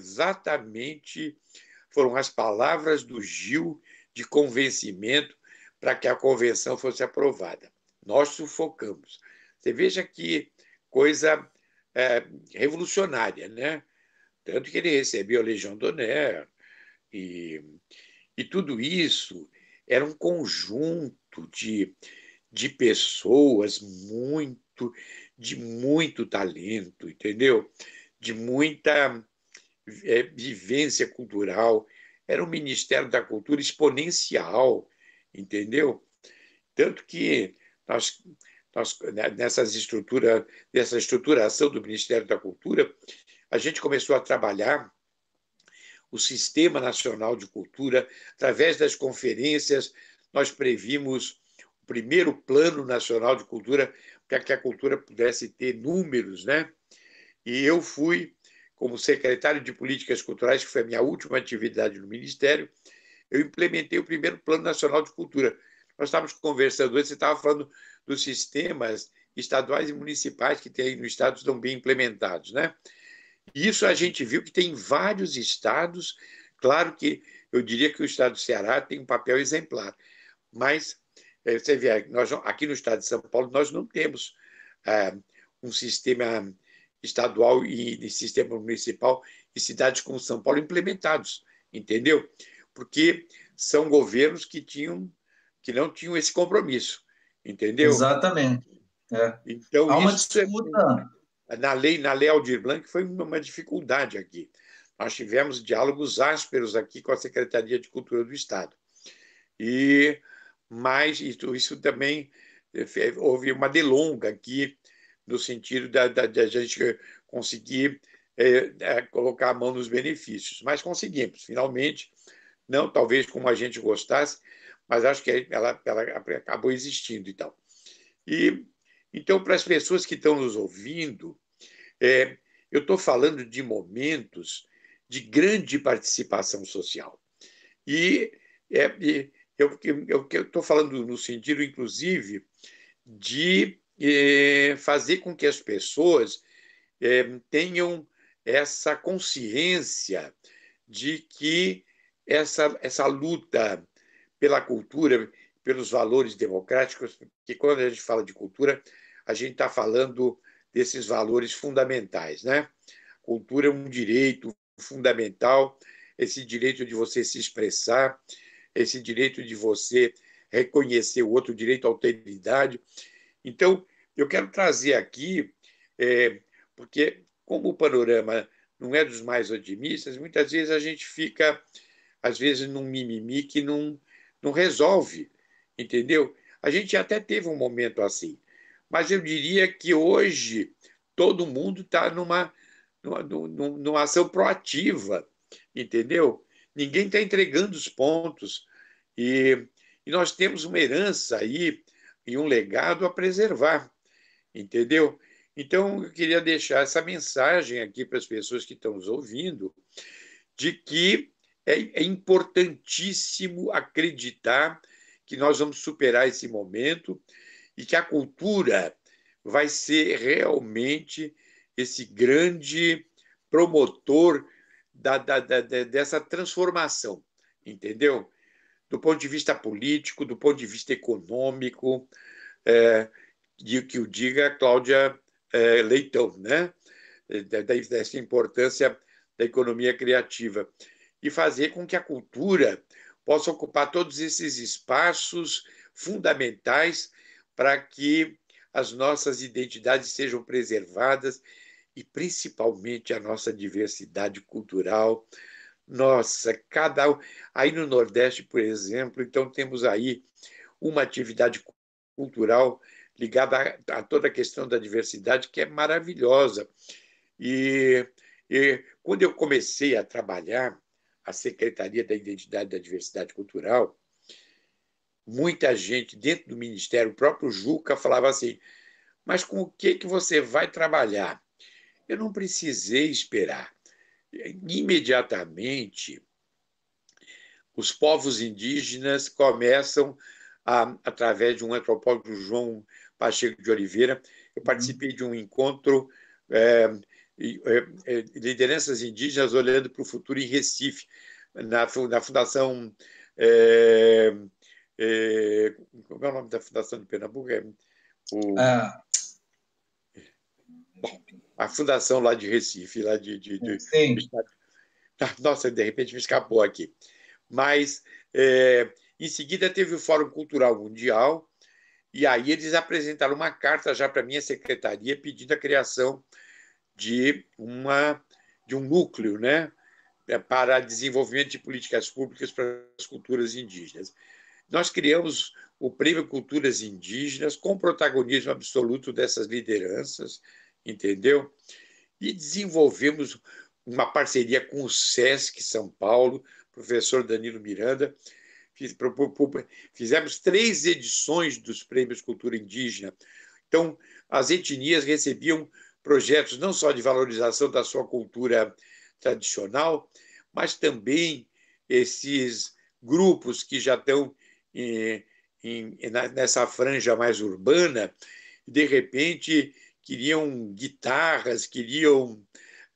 foram as palavras do Gil de convencimento para que a convenção fosse aprovada. Nós sufocamos. Você veja que coisa revolucionária, né? Tanto que ele recebeu a Legião d'Honneur, e tudo isso era um conjunto de pessoas de muito talento, entendeu? De muita vivência cultural. Era um Ministério da Cultura exponencial, entendeu? Tanto que nessa estruturação do Ministério da Cultura, a gente começou a trabalhar o Sistema Nacional de Cultura. Através das conferências, nós previmos o primeiro Plano Nacional de Cultura, para que a cultura pudesse ter números, né? E eu fui, como secretário de Políticas Culturais, que foi a minha última atividade no Ministério, eu implementei o primeiro Plano Nacional de Cultura. Nós estávamos conversando antes, você estava falando dos sistemas estaduais e municipais que tem aí no Estado, estão bem implementados, né? Isso a gente viu que tem vários estados. Claro que eu diria que o estado do Ceará tem um papel exemplar, mas você vê, nós, aqui no estado de São Paulo, nós não temos um sistema estadual e sistema municipal e cidades como São Paulo implementados, entendeu? Porque são governos que não tinham esse compromisso, entendeu? Exatamente. Então, há uma disputa. Na lei Aldir Blanc foi uma dificuldade aqui. Nós tivemos diálogos ásperos aqui com a Secretaria de Cultura do Estado. Mas isso também houve uma delonga aqui, no sentido da gente conseguir colocar a mão nos benefícios. Mas conseguimos, finalmente, não talvez como a gente gostasse, mas acho que ela acabou existindo e tal. Então, para as pessoas que estão nos ouvindo, eu estou falando de momentos de grande participação social. Eu estou falando no sentido, inclusive, de fazer com que as pessoas tenham essa consciência de que essa luta pela cultura, pelos valores democráticos, que quando a gente fala de cultura, a gente está falando desses valores fundamentais, né? Cultura é um direito fundamental, esse direito de você se expressar, esse direito de você reconhecer o outro, direito à alteridade. Então, eu quero trazer aqui, porque como o panorama não é dos mais otimistas, muitas vezes a gente fica, às vezes, num mimimi que não resolve, entendeu? A gente até teve um momento assim, mas eu diria que hoje todo mundo está numa ação proativa, entendeu? Ninguém está entregando os pontos. E nós temos uma herança aí e um legado a preservar, entendeu? Então, eu queria deixar essa mensagem aqui para as pessoas que estão nos ouvindo, de que é importantíssimo acreditar que nós vamos superar esse momento e que a cultura vai ser realmente esse grande promotor dessa transformação, entendeu? Do ponto de vista político, do ponto de vista econômico, que o diga a Cláudia Leitão, né? Dessa importância da economia criativa, e fazer com que a cultura possa ocupar todos esses espaços fundamentais para que as nossas identidades sejam preservadas e, principalmente, a nossa diversidade cultural. Nossa, aí no Nordeste, por exemplo, então temos aí uma atividade cultural ligada a toda a questão da diversidade, que é maravilhosa. E quando eu comecei a trabalhar a Secretaria da Identidade e da Diversidade Cultural, muita gente dentro do Ministério, o próprio Juca, falava assim, mas com o que você vai trabalhar? Eu não precisei esperar. Imediatamente, os povos indígenas começam, através de um antropólogo, João Pacheco de Oliveira, eu participei de um encontro, lideranças indígenas olhando para o futuro em Recife, na Fundação... como é o nome da Fundação de Pernambuco? A fundação lá de Recife, lá Sim. Nossa, de repente me escapou aqui. Mas, em seguida, teve o Fórum Cultural Mundial, e aí eles apresentaram uma carta já para a minha secretaria pedindo a criação de um núcleo, né, para desenvolvimento de políticas públicas para as culturas indígenas. Nós criamos o Prêmio Culturas Indígenas com protagonismo absoluto dessas lideranças, entendeu? E desenvolvemos uma parceria com o SESC São Paulo, professor Danilo Miranda. Fizemos 3 edições dos Prêmios Cultura Indígena. Então, as etnias recebiam projetos não só de valorização da sua cultura tradicional, mas também esses grupos que já estão nessa franja mais urbana, de repente queriam guitarras, queriam,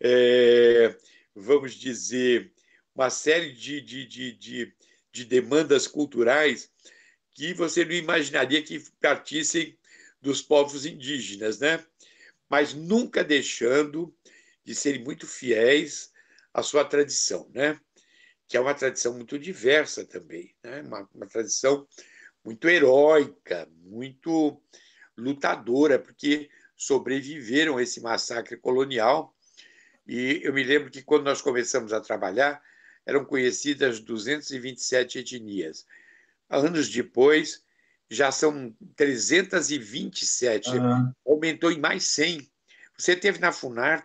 vamos dizer, uma série de demandas culturais que você não imaginaria que partissem dos povos indígenas, né? Mas nunca deixando de serem muito fiéis à sua tradição, né? Que é uma tradição muito diversa também, né? Uma tradição muito heróica, muito lutadora, porque sobreviveram a esse massacre colonial. E eu me lembro que, quando nós começamos a trabalhar, eram conhecidas 227 etnias. Anos depois, já são 327, aumentou em mais 100. Você esteve na FUNAI,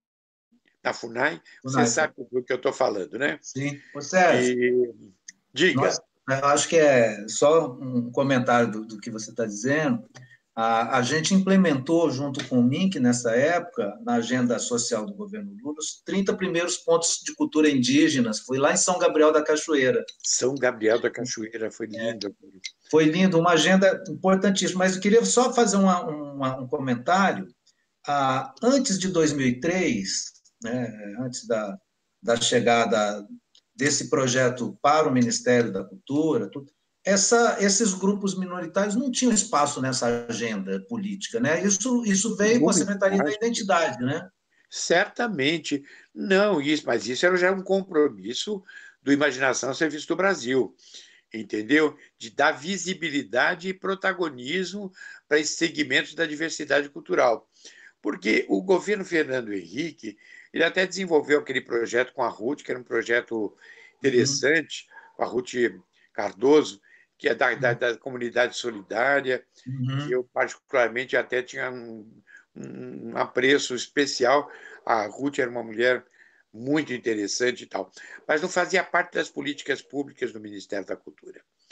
você sabe do que eu estou falando, né? Sim. Ô, Sérgio, diga. Nossa, eu acho que é só um comentário do que você está dizendo. A gente implementou, junto com o MINC, nessa época, na agenda social do governo Lula, os 30 primeiros pontos de cultura indígenas. Foi lá em São Gabriel da Cachoeira. São Gabriel da Cachoeira, foi lindo. Foi lindo, uma agenda importantíssima. Mas eu queria só fazer um comentário. Antes de 2003, né, antes da chegada desse projeto para o Ministério da Cultura, esses grupos minoritários não tinham espaço nessa agenda política, né? Isso veio com a Secretaria da Identidade, né? Certamente. Não, mas isso era já um compromisso do Imaginação Serviço do Brasil, entendeu? De dar visibilidade e protagonismo para esses segmentos da diversidade cultural. Porque o governo Fernando Henrique, ele até desenvolveu aquele projeto com a Ruth, que era um projeto interessante, com a Ruth Cardoso, que é da comunidade solidária, que eu particularmente até tinha um apreço especial. A Ruth era uma mulher muito interessante e tal, mas não fazia parte das políticas públicas do Ministério da Cultura.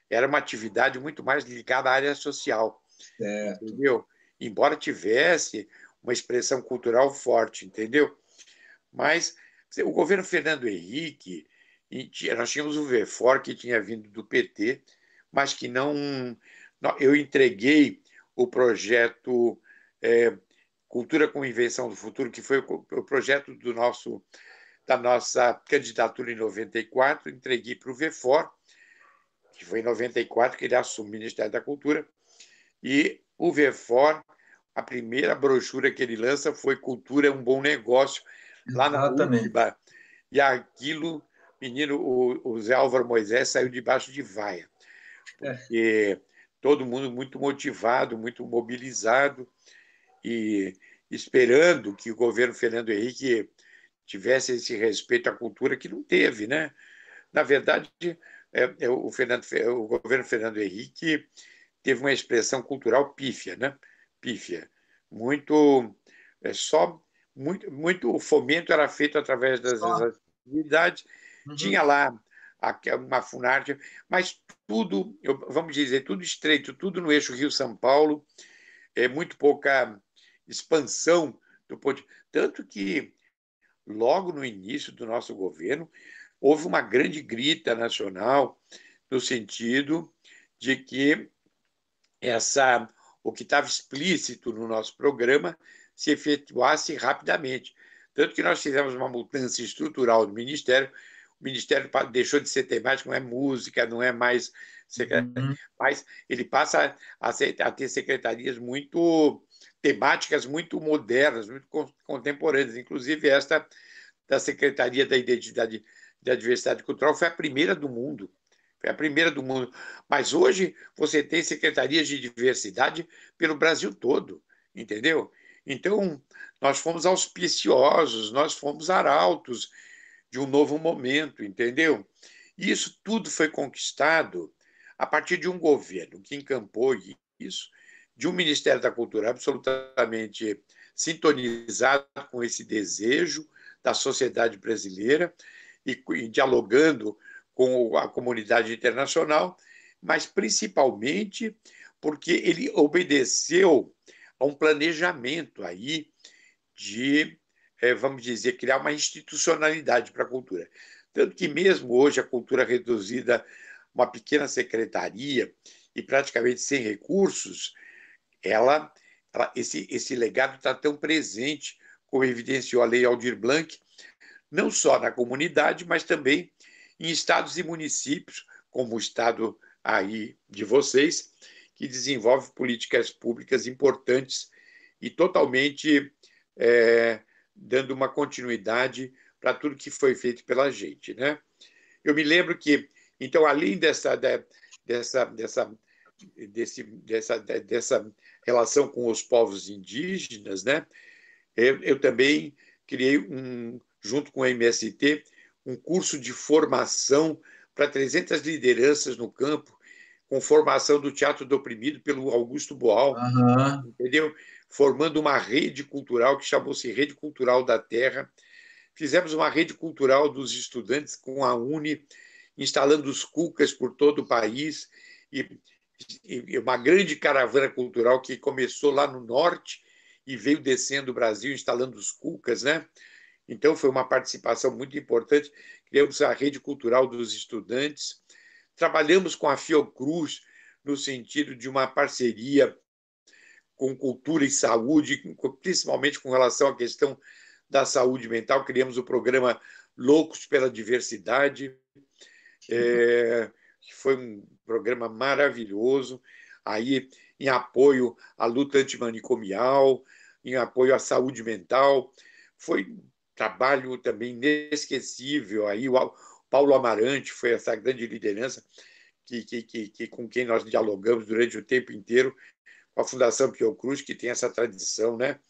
era uma atividade muito mais ligada à área social, certo. entendeu? Embora tivesse uma expressão cultural forte, entendeu? Mas o governo Fernando Henrique, nós tínhamos o VFOR, que tinha vindo do PT, mas que não. Eu entreguei o projeto Cultura com Invenção do Futuro, que foi o projeto da nossa candidatura em 94, entreguei para o VFOR, que foi em 94 que ele assumiu o Ministério da Cultura, e o VFOR, a primeira brochura que ele lança foi Cultura é um Bom Negócio, lá na Exatamente. última. E aquilo, menino, o Zé Álvaro Moisés saiu debaixo de vaia, porque todo mundo muito motivado, muito mobilizado e esperando que o governo Fernando Henrique tivesse esse respeito à cultura que não teve, né? Na verdade, o governo Fernando Henrique teve uma expressão cultural pífia, né? Pífia. Muito, muito o fomento era feito através das atividades. Tinha lá uma Funarte, mas tudo, vamos dizer, tudo estreito, tudo no eixo Rio-São Paulo, muito pouca expansão do ponto. Tanto que, logo no início do nosso governo, houve uma grande grita nacional no sentido de que o que estava explícito no nosso programa se efetuasse rapidamente. Tanto que nós fizemos uma mudança estrutural do Ministério. O Ministério deixou de ser temático, não é música, não é mais secretaria, mas ele passa a ter secretarias muito temáticas, muito modernas, muito contemporâneas. Inclusive, esta da Secretaria da Identidade e da Diversidade Cultural foi a primeira do mundo. Foi a primeira do mundo. Mas hoje você tem secretarias de diversidade pelo Brasil todo, entendeu? Então, nós fomos auspiciosos, nós fomos arautos de um novo momento, entendeu? E isso tudo foi conquistado a partir de um governo que encampou isso, de um Ministério da Cultura absolutamente sintonizado com esse desejo da sociedade brasileira e dialogando com a comunidade internacional, mas principalmente porque ele obedeceu a um planejamento aí de, vamos dizer, criar uma institucionalidade para a cultura. Tanto que mesmo hoje a cultura reduzida a uma pequena secretaria e praticamente sem recursos, esse legado está tão presente, como evidenciou a Lei Aldir Blanc, não só na comunidade, mas também em estados e municípios, como o estado aí de vocês, que desenvolve políticas públicas importantes e totalmente dando uma continuidade para tudo que foi feito pela gente, né? Eu me lembro que, então, além dessa relação com os povos indígenas, né? Eu também criei, junto com a MST, um curso de formação para 300 lideranças no campo, com formação do Teatro do Oprimido pelo Augusto Boal, entendeu? Formando uma rede cultural que chamou-se Rede Cultural da Terra. Fizemos uma rede cultural dos estudantes com a UNE, instalando os cucas por todo o país, e uma grande caravana cultural que começou lá no norte e veio descendo o Brasil, instalando os cucas, né? Então, foi uma participação muito importante. Criamos a Rede Cultural dos Estudantes. Trabalhamos com a Fiocruz no sentido de uma parceria com cultura e saúde, principalmente com relação à questão da saúde mental. Criamos o programa Loucos pela Diversidade, que foi um programa maravilhoso, aí em apoio à luta antimanicomial, em apoio à saúde mental. Foi um trabalho também inesquecível. Aí o Paulo Amarante foi essa grande liderança com quem nós dialogamos durante o tempo inteiro, com a Fundação Fiocruz, que tem essa tradição, né?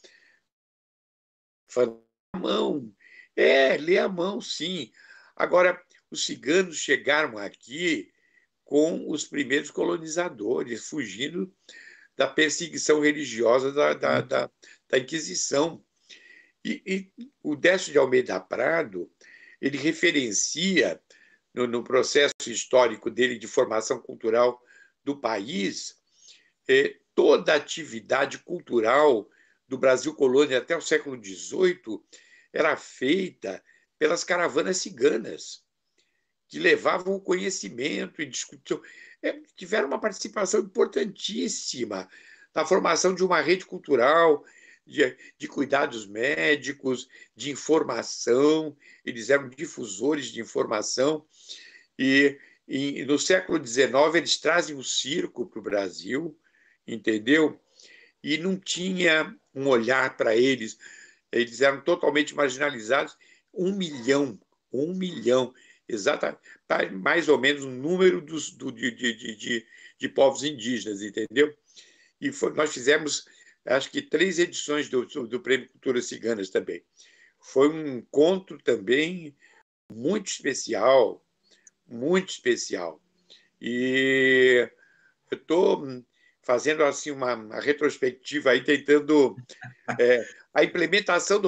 A mão. Lê a mão, sim. Agora, os ciganos chegaram aqui com os primeiros colonizadores, fugindo da perseguição religiosa da Inquisição. E o Décio de Almeida Prado, ele referencia no processo histórico dele de formação cultural do país, toda a atividade cultural do Brasil colônia até o século XVIII era feita pelas caravanas ciganas, que levavam o conhecimento e discutiam. Tiveram uma participação importantíssima na formação de uma rede cultural, de cuidados médicos, de informação. Eles eram difusores de informação. E no século XIX, eles trazem o circo para o Brasil, entendeu? E não tinha um olhar para eles. Eles eram totalmente marginalizados. 1 milhão, exatamente, mais ou menos o número de povos indígenas, entendeu? E nós fizemos, acho que 3 edições do Prêmio Cultura Ciganas também. Foi um encontro também muito especial, muito especial. E eu estou fazendo assim uma retrospectiva aí, tentando a implementação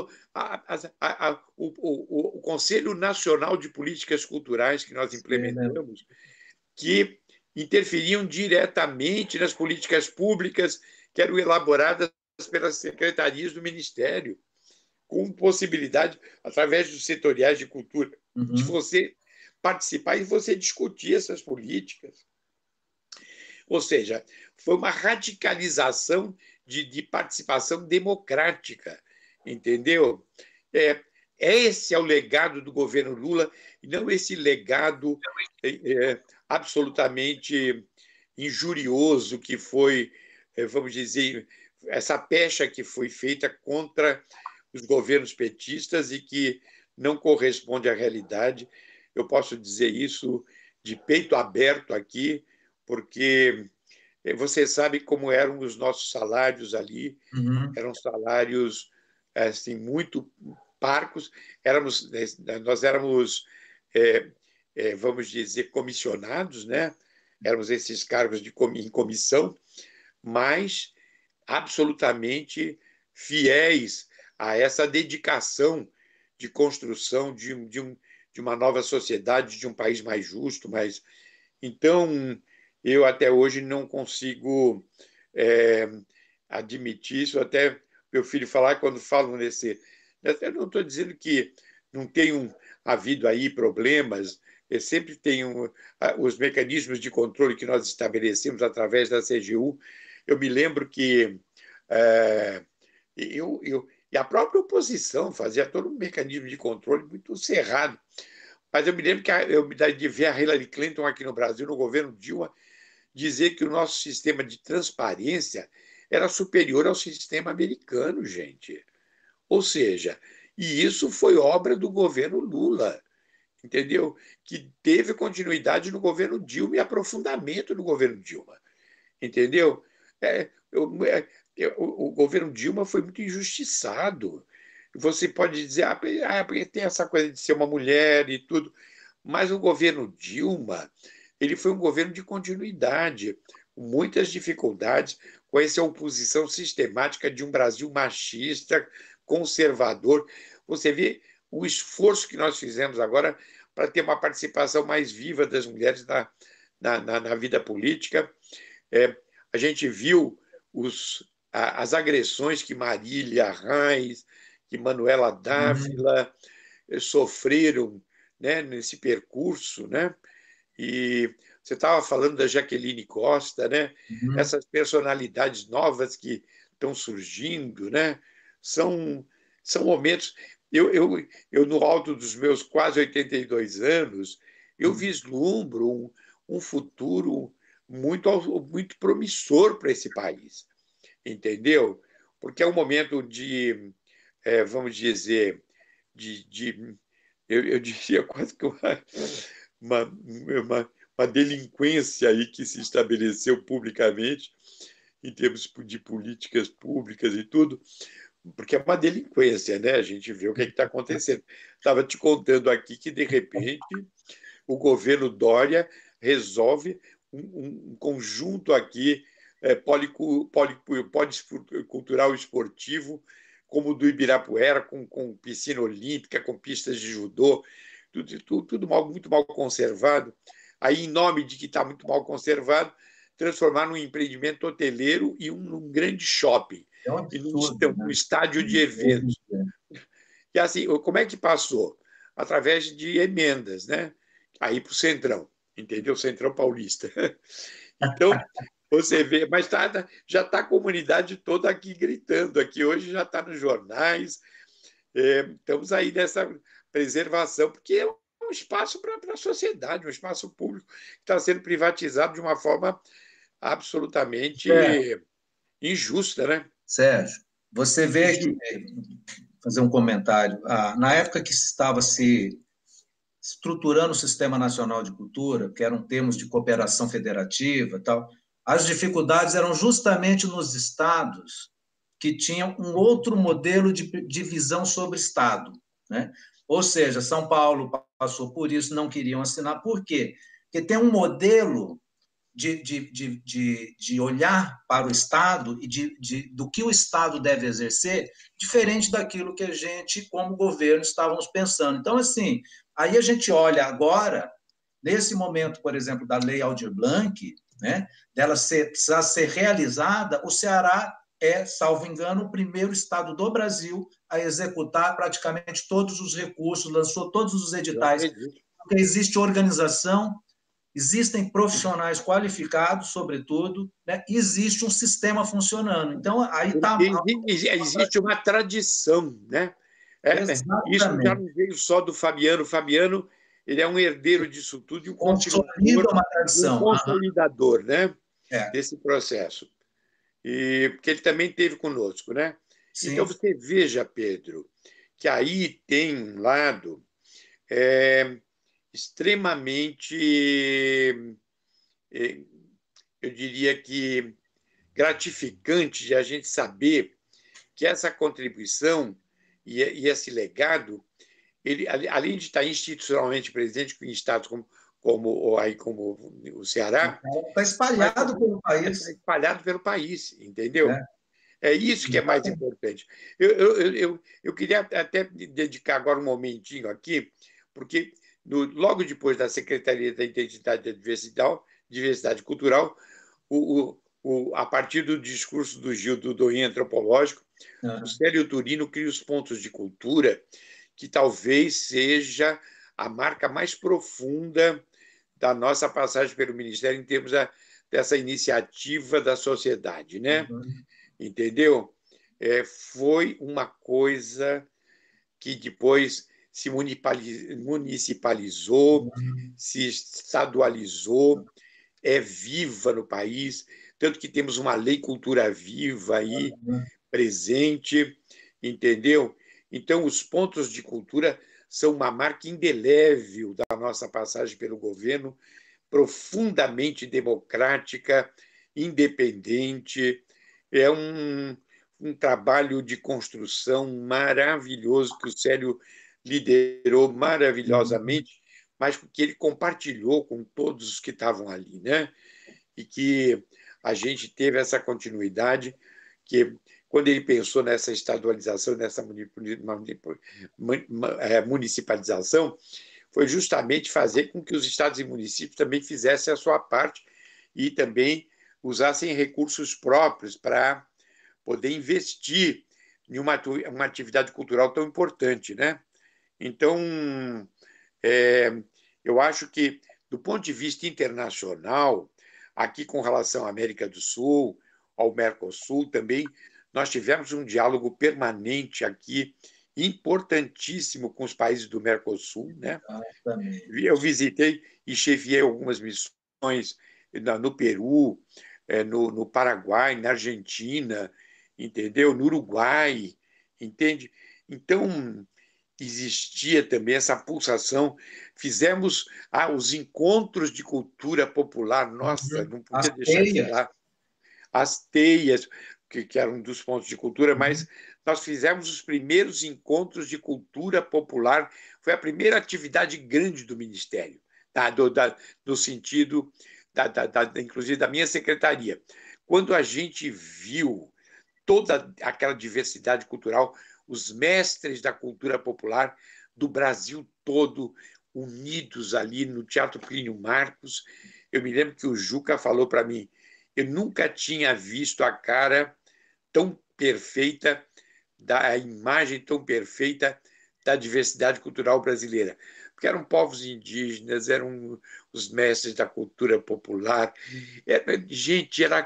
o Conselho Nacional de Políticas Culturais que nós implementamos, que interferiam diretamente nas políticas públicas que eram elaboradas pelas secretarias do Ministério, com possibilidade, através dos setoriais de cultura, de você participar e você discutir essas políticas. Ou seja, foi uma radicalização de participação democrática, entendeu? Esse é o legado do governo Lula, e não esse legado absolutamente injurioso que foi, vamos dizer, essa pecha que foi feita contra os governos petistas e que não corresponde à realidade. Eu posso dizer isso de peito aberto aqui, porque você sabe como eram os nossos salários ali, eram salários assim, muito parcos, nós éramos, vamos dizer, comissionados, né? Éramos esses cargos em comissão, mas absolutamente fiéis a essa dedicação de construção de uma nova sociedade, de um país mais justo. Então, eu até hoje não consigo admitir isso. Até meu filho falar, quando falam eu não estou dizendo que não tenham havido aí problemas, sempre tem os mecanismos de controle que nós estabelecemos através da CGU. Eu me lembro que e a própria oposição fazia todo um mecanismo de controle muito cerrado. Mas eu me lembro de ver a Hillary Clinton aqui no Brasil, no governo Dilma, dizer que o nosso sistema de transparência era superior ao sistema americano, gente. Ou seja, e isso foi obra do governo Lula, entendeu? Que teve continuidade no governo Dilma e aprofundamento no governo Dilma, entendeu? O governo Dilma foi muito injustiçado. Você pode dizer, porque tem essa coisa de ser uma mulher e tudo, mas o governo Dilma, ele foi um governo de continuidade, com muitas dificuldades, com essa oposição sistemática de um Brasil machista, conservador. Você vê o esforço que nós fizemos agora para ter uma participação mais viva das mulheres na vida política. A gente viu as agressões que Marília Reis, que Manuela Dávila sofreram, né, nesse percurso, né? E você estava falando da Jaqueline Costa, né? Essas personalidades novas que estão surgindo, né? São momentos. Eu, no alto dos meus quase 82 anos, eu vislumbro um futuro muito promissor para esse país, entendeu? Porque é um momento vamos dizer, eu diria quase que uma delinquência aí que se estabeleceu publicamente em termos de políticas públicas e tudo, porque é uma delinquência, né? A gente vê o que está acontecendo. Estava te contando aqui que, de repente, o governo Dória resolve um conjunto aqui policultural esportivo, como o do Ibirapuera, com piscina olímpica, com pistas de judô, tudo muito mal conservado. Aí, em nome de que está muito mal conservado, transformar num empreendimento hoteleiro e num grande shopping, É um e absurdo, num né? estádio de eventos. E assim, como é que passou? Através de emendas, né? Aí para o Centrão, entendeu? Centrão Paulista. Então, você vê, mas já está a comunidade toda aqui gritando, aqui hoje já está nos jornais, estamos aí nessa preservação, porque é um espaço para a sociedade, um espaço público que está sendo privatizado de uma forma absolutamente injusta, né? Sérgio, você vê que, fazer um comentário, na época que estava se estruturando o Sistema Nacional de Cultura, que eram termos de cooperação federativa e tal, as dificuldades eram justamente nos estados que tinham um outro modelo de visão sobre Estado, né? Ou seja, São Paulo passou por isso, não queriam assinar. Por quê? Porque tem um modelo de olhar para o Estado e do que o Estado deve exercer, diferente daquilo que a gente, como governo, estávamos pensando. Então, assim, aí a gente olha agora, nesse momento, por exemplo, da Lei Aldir Blanc, né, dela precisar ser realizada, o Ceará é, salvo engano, o primeiro estado do Brasil a executar praticamente todos os recursos, lançou todos os editais, porque existe organização, existem profissionais qualificados, sobretudo, né? Existe um sistema funcionando. Então, aí está. Existe uma tradição, né? Isso já não veio só do Fabiano. O Fabiano, ele é um herdeiro disso tudo e um consolidador, né? Desse processo. Porque ele também esteve conosco, né? Sim. Então, você veja, Pedro, que aí tem um lado extremamente, eu diria que gratificante de a gente saber que essa contribuição e esse legado, ele, além de estar institucionalmente presente em estados como o Ceará, está espalhado pelo país. Está espalhado pelo país, entendeu? É isso que é mais importante. Eu queria até dedicar agora um momentinho aqui, porque logo depois da Secretaria da Identidade e da Diversidade Cultural, a partir do discurso do Gil do Doim Antropológico, o Célio Turino cria os pontos de cultura, que talvez seja a marca mais profunda da nossa passagem pelo Ministério em termos dessa iniciativa da sociedade, né? Entendeu? Foi uma coisa que depois se municipalizou, se estadualizou, é viva no país, tanto que temos uma lei cultura viva aí, presente, entendeu? Então, os pontos de cultura são uma marca indelével da nossa passagem pelo governo, profundamente democrática, independente. É um trabalho de construção maravilhoso que o Célio liderou maravilhosamente, mas que ele compartilhou com todos os que estavam ali, né? E que a gente teve essa continuidade, que quando ele pensou nessa estadualização, nessa municipalização, foi justamente fazer com que os estados e municípios também fizessem a sua parte e também usassem recursos próprios para poder investir em uma atividade cultural tão importante, né? Então, eu acho que, do ponto de vista internacional, aqui com relação à América do Sul, ao Mercosul também, nós tivemos um diálogo permanente aqui, importantíssimo com os países do Mercosul, né? Eu visitei e chefiei algumas missões no Peru, no Paraguai, na Argentina, entendeu? No Uruguai, entende? Então, existia também essa pulsação. Fizemos os encontros de cultura popular, nossa, não podia deixar de falar. As teias, que eram um dos pontos de cultura, mas nós fizemos os primeiros encontros de cultura popular. Foi a primeira atividade grande do Ministério, no sentido, inclusive, da minha secretaria. Quando a gente viu toda aquela diversidade cultural, os mestres da cultura popular do Brasil todo, unidos ali no Teatro Plínio Marcos. Eu me lembro que o Juca falou para mim, eu nunca tinha visto a cara tão perfeita, da imagem tão perfeita da diversidade cultural brasileira. Porque eram povos indígenas, eram os mestres da cultura popular. Gente, era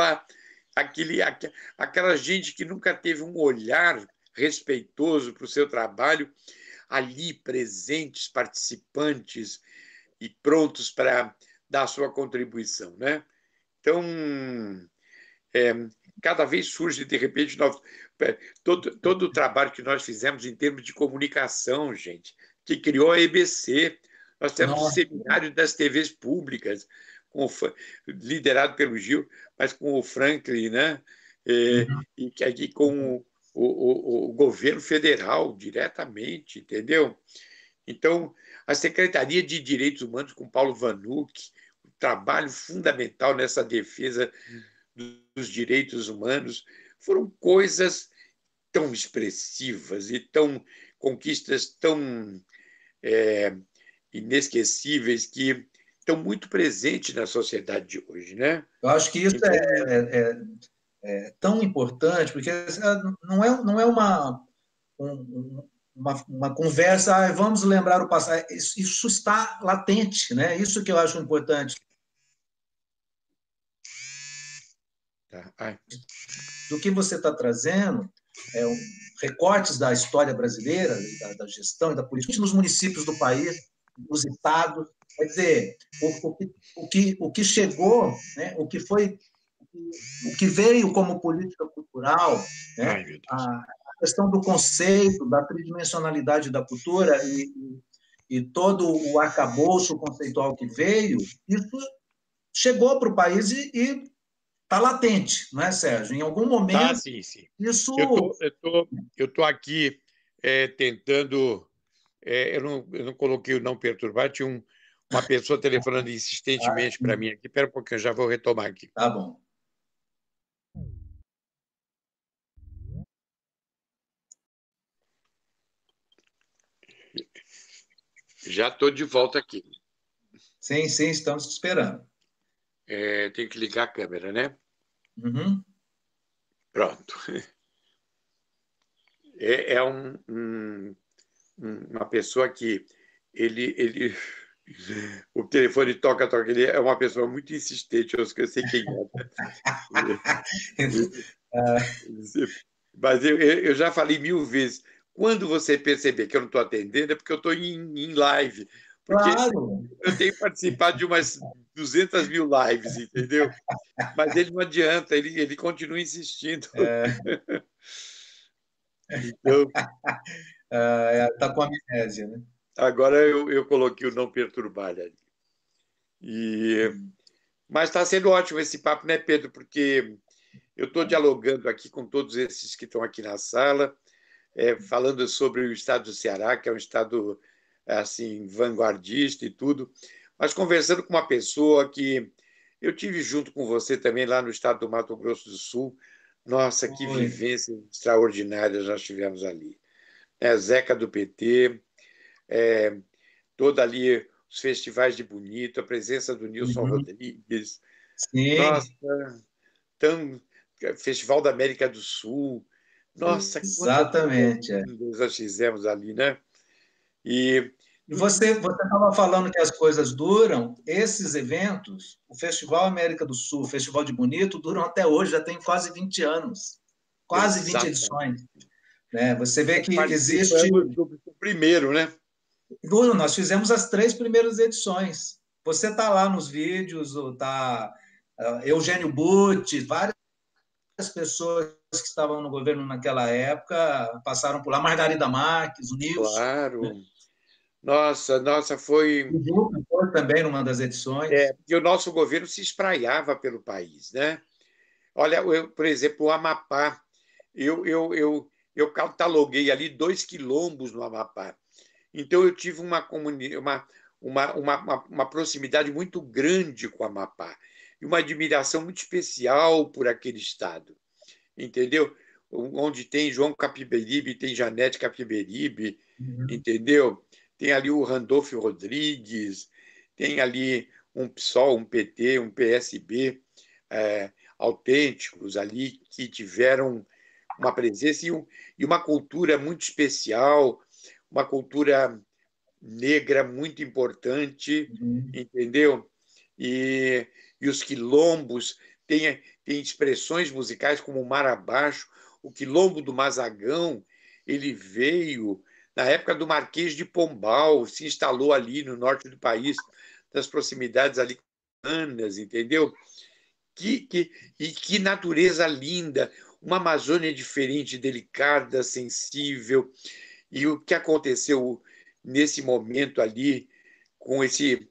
aquela gente que nunca teve um olhar respeitoso para o seu trabalho, ali presentes, participantes e prontos para dar a sua contribuição, né? Então, cada vez surge, de repente, todo o trabalho que nós fizemos em termos de comunicação, gente, que criou a EBC. Nós temos o seminário das TVs públicas, liderado pelo Gil, mas com o Franklin, né? E que aqui com o governo federal diretamente, entendeu? Então, a Secretaria de Direitos Humanos com Paulo Vanucci, o trabalho fundamental nessa defesa dos direitos humanos, foram coisas tão expressivas e conquistas tão inesquecíveis que estão muito presentes na sociedade de hoje, né? Eu acho que isso é tão importante, porque não é uma conversa, vamos lembrar o passado, isso está latente, né? Isso que eu acho importante. Do que você está trazendo, recortes da história brasileira, da gestão e da política nos municípios do país, nos estados, quer dizer, o que chegou, né? o que veio como política cultural, né? A questão do conceito, da tridimensionalidade da cultura e todo o arcabouço conceitual que veio, isso chegou para o país e está latente, não é, Sérgio? Em algum momento, sim. isso... Eu tô aqui tentando... eu não coloquei o não perturbar, tinha uma pessoa telefonando insistentemente para mim aqui. Espera um pouquinho, eu já vou retomar aqui. Tá bom. Já estou de volta aqui. Sim, estamos te esperando. Tem que ligar a câmera, né? Uhum. Pronto. Uma pessoa que o telefone toca, ele é uma pessoa muito insistente, eu sei quem é. Mas eu já falei 1000 vezes, quando você perceber que eu não estou atendendo, é porque eu estou em live. Porque claro. Eu tenho participado de umas 200 mil lives, entendeu? Mas ele não adianta, ele continua insistindo. Então, está com amnésia, né? Agora eu coloquei o não perturbar ali. Mas está sendo ótimo esse papo, né, Pedro? Porque eu estou dialogando aqui com todos esses que estão aqui na sala, falando sobre o estado do Ceará, que é um estado assim vanguardista e tudo, mas conversando com uma pessoa que eu tive junto com você também lá no estado do Mato Grosso do Sul. Nossa, que vivência extraordinária nós tivemos ali. Zeca do PT, toda ali os festivais de Bonito, a presença do Nilson Rodrigues. Sim. Nossa, Festival da América do Sul. Nossa, exatamente. Nós fizemos ali, né? E você estava falando que as coisas duram. Esses eventos, o Festival América do Sul, o Festival de Bonito, duram até hoje, já tem quase 20 anos. Quase 20 edições. Né? Você vê que existe... O primeiro, né? Nós fizemos as 3 primeiras edições. Você está lá nos vídeos, está Eugênio Butti, várias pessoas que estavam no governo naquela época passaram por lá, Margarida Marques, o Nilson. Claro. Nossa, foi... O Juca foi também numa das edições. Porque o nosso governo se espraiava pelo país, né? Olha, por exemplo, o Amapá, eu cataloguei ali 2 quilombos no Amapá. Então, eu tive uma proximidade muito grande com o Amapá e uma admiração muito especial por aquele estado, entendeu? Onde tem João Capiberibe, tem Janete Capiberibe, entendeu? tem ali o Randolfo Rodrigues, tem ali um PSOL, um PT, um PSB autênticos ali que tiveram uma presença e uma cultura muito especial, uma cultura negra muito importante, entendeu? E os quilombos têm expressões musicais como o Mar Abaixo, o Quilombo do Mazagão, ele veio na época do Marquês de Pombal, se instalou ali no norte do país, nas proximidades ali, entendeu? Que natureza linda, uma Amazônia diferente, delicada, sensível. E o que aconteceu nesse momento ali, com esse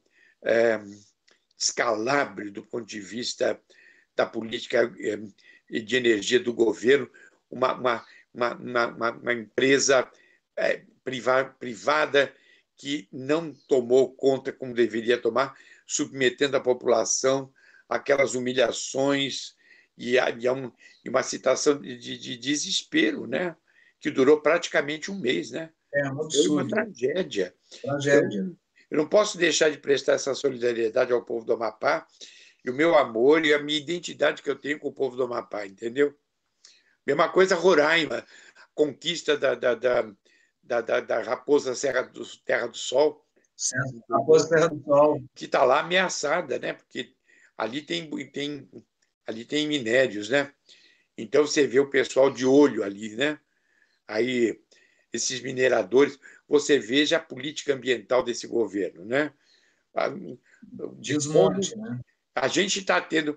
descalabro do ponto de vista da política e de energia do governo, uma empresa privada que não tomou conta como deveria tomar, submetendo a população àquelas humilhações e uma situação de desespero, né? Que durou praticamente um mês, né? Um absurdo. Foi uma tragédia. Tragédia. Então, eu não posso deixar de prestar essa solidariedade ao povo do Amapá e o meu amor e a minha identidade que eu tenho com o povo do Amapá, entendeu? Mesma coisa Roraima, conquista da Raposa Terra do Sol, Raposa Terra do Sol, que está lá ameaçada, né? Porque ali tem minérios, né? Então você vê o pessoal de olho ali, né? Aí esses mineradores, você veja a política ambiental desse governo, né? Desmonte, né? A gente está tendo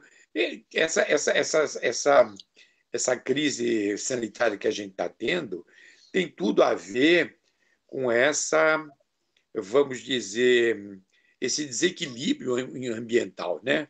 essa crise sanitária que a gente está tendo, tem tudo a ver com vamos dizer, esse desequilíbrio ambiental, né?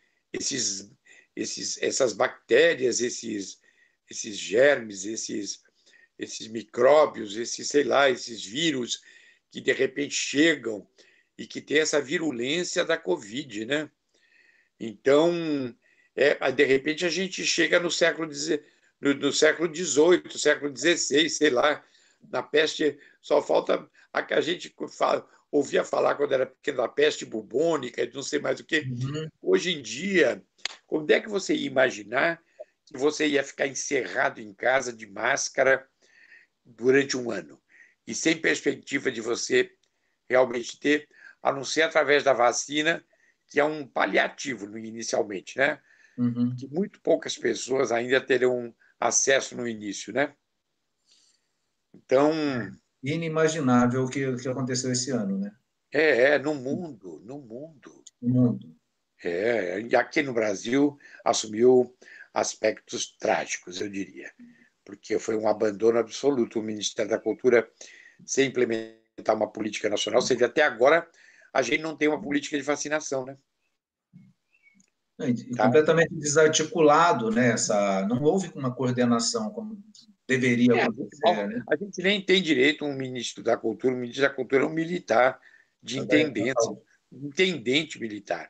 Essas bactérias, esses germes, esses micróbios, esses vírus que de repente chegam e que tem essa virulência da Covid, né? Então, de repente a gente chega no século XVIII, século XVI, sei lá, na peste, só falta a que a gente ouvia falar quando era pequeno, da peste bubônica, não sei mais o quê. Hoje em dia, como é que você ia imaginar que você ia ficar encerrado em casa de máscara durante um ano e sem perspectiva de você realmente ter, a não ser através da vacina, que é um paliativo inicialmente, né? Que muito poucas pessoas ainda terão acesso no início, né? Então... inimaginável o que aconteceu esse ano, né? No mundo. No mundo. E aqui no Brasil assumiu aspectos trágicos, eu diria, porque foi um abandono absoluto. O Ministério da Cultura, sem implementar uma política nacional, ou seja, até agora a gente não tem uma política de vacinação, né? Completamente desarticulado, né? Não houve uma coordenação como deveria acontecer. Né? A gente nem tem direito um ministro da Cultura. O ministro da Cultura é um militar de intendência, um intendente militar.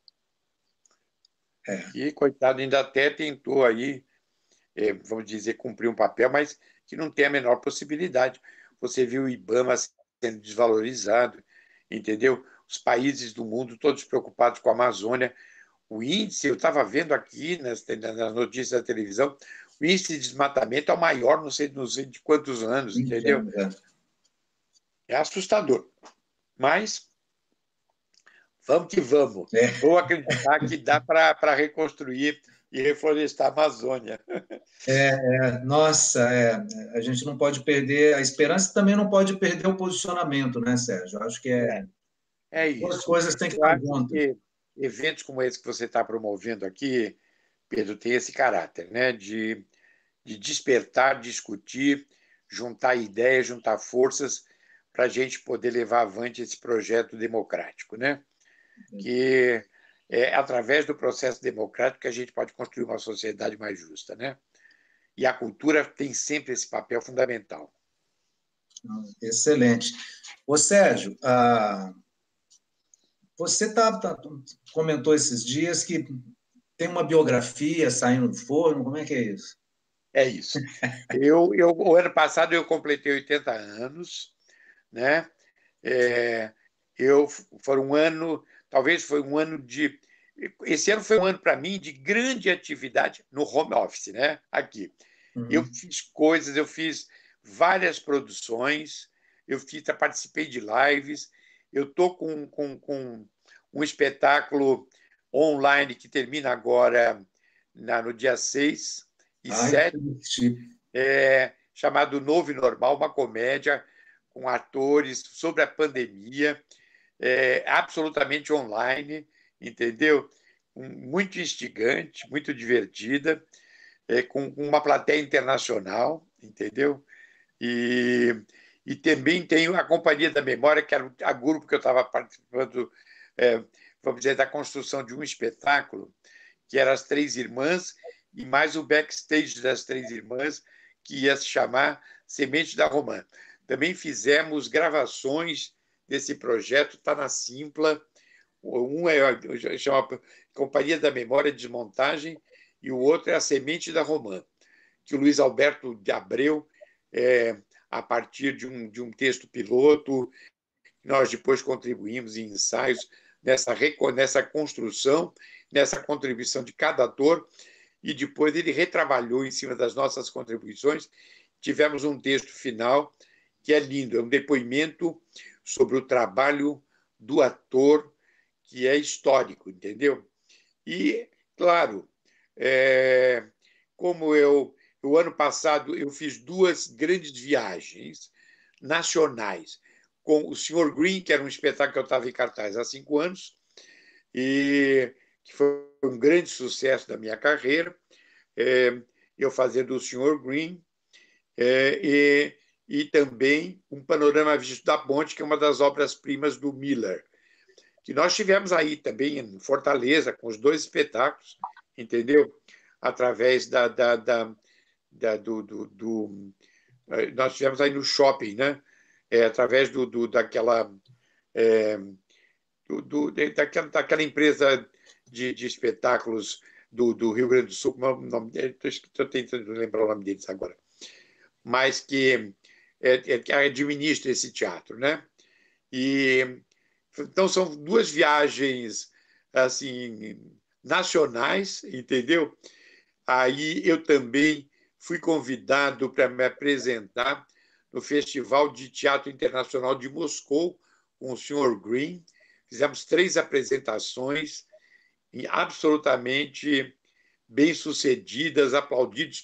Que, coitado, ainda até tentou aí, vamos dizer, cumprir um papel, mas que não tem a menor possibilidade. Você viu o IBAMA sendo desvalorizado, entendeu? Os países do mundo todos preocupados com a Amazônia. O índice, eu estava vendo aqui nas notícias da televisão, o índice de desmatamento é o maior, não sei de quantos anos, entendeu? É assustador. Mas vamos que vamos. Vou acreditar que dá para reconstruir e reflorestar a Amazônia. Nossa, a gente não pode perder a esperança e também não pode perder o posicionamento, né, Sérgio? Acho que isso. As coisas têm que estar juntas. Eventos como esse que você está promovendo aqui, Pedro, tem esse caráter, né, de despertar, discutir, juntar ideias, juntar forças para a gente poder levar avante esse projeto democrático, né? Que é através do processo democrático que a gente pode construir uma sociedade mais justa, né? E a cultura tem sempre esse papel fundamental. Excelente. Ô, Sérgio, você comentou esses dias que tem uma biografia saindo do forno, como é que é isso? É isso. O ano passado eu completei 80 anos, né? Foi um ano, talvez foi um ano de... Esse ano foi um ano para mim de grande atividade no home office, né? Aqui. Eu fiz coisas, eu fiz várias produções, participei de lives, eu estou com um espetáculo online que termina agora no dia 6 e 7, chamado Novo e Normal, uma comédia com atores sobre a pandemia, absolutamente online, entendeu? Muito instigante, muito divertida, com uma plateia internacional, entendeu? E também tenho a Companhia da Memória, que era a grupo que eu estava participando, vamos dizer, da construção de um espetáculo, que era As Três Irmãs, e mais o backstage das Três Irmãs, que ia se chamar Semente da Romã. Também fizemos gravações desse projeto, está na Simpla. Um chama Companhia da Memória de Desmontagem e o outro é A Semente da Romã, que o Luiz Alberto de Abreu, a partir de um texto piloto, nós depois contribuímos em ensaios nessa construção, nessa contribuição de cada ator, e depois ele retrabalhou em cima das nossas contribuições. Tivemos um texto final que é lindo, é um depoimento sobre o trabalho do ator, que é histórico, entendeu? E, claro, como o ano passado eu fiz 2 grandes viagens nacionais com o Sr. Green, que era um espetáculo que eu estava em cartaz há 5 anos, e que foi um grande sucesso da minha carreira, eu fazendo o Sr. Green, e também um Panorama Visto da Ponte, que é uma das obras-primas do Miller, que nós tivemos aí também em Fortaleza, com os 2 espetáculos, entendeu? Através nós tivemos aí no shopping, né? Através daquela empresa de espetáculos do Rio Grande do Sul, estou tentando lembrar o nome deles agora, mas que administra esse teatro, né? Então são 2 viagens assim nacionais, entendeu? Aí eu também fui convidado para me apresentar no Festival de Teatro Internacional de Moscou com o Sr. Green. Fizemos 3 apresentações absolutamente bem-sucedidas, aplaudidos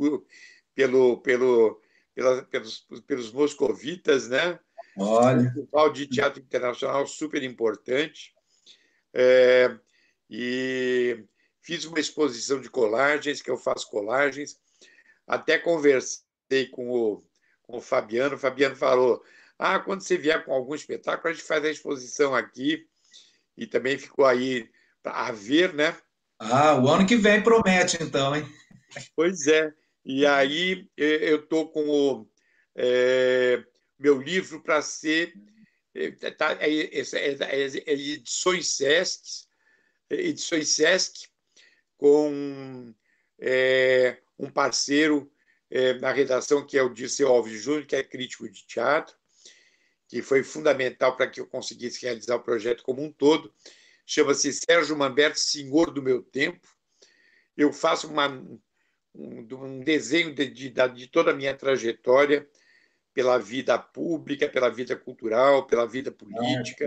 pelos moscovitas, né? Olha. Um festival de teatro internacional super importante. E fiz uma exposição de colagens, que eu faço colagens. Até conversei com o Fabiano. O Fabiano falou: quando você vier com algum espetáculo, a gente faz a exposição aqui. E também ficou aí a ver, né? O ano que vem promete, então, hein? Pois é. E aí eu estou com o meu livro para ser Edições Sesc, com um parceiro na redação, que é o Dirceu Alves Júnior, que é crítico de teatro, que foi fundamental para que eu conseguisse realizar o projeto como um todo. Chama-se Sérgio Manberti, Senhor do Meu Tempo. Eu faço um desenho de toda a minha trajetória pela vida pública, pela vida cultural, pela vida política.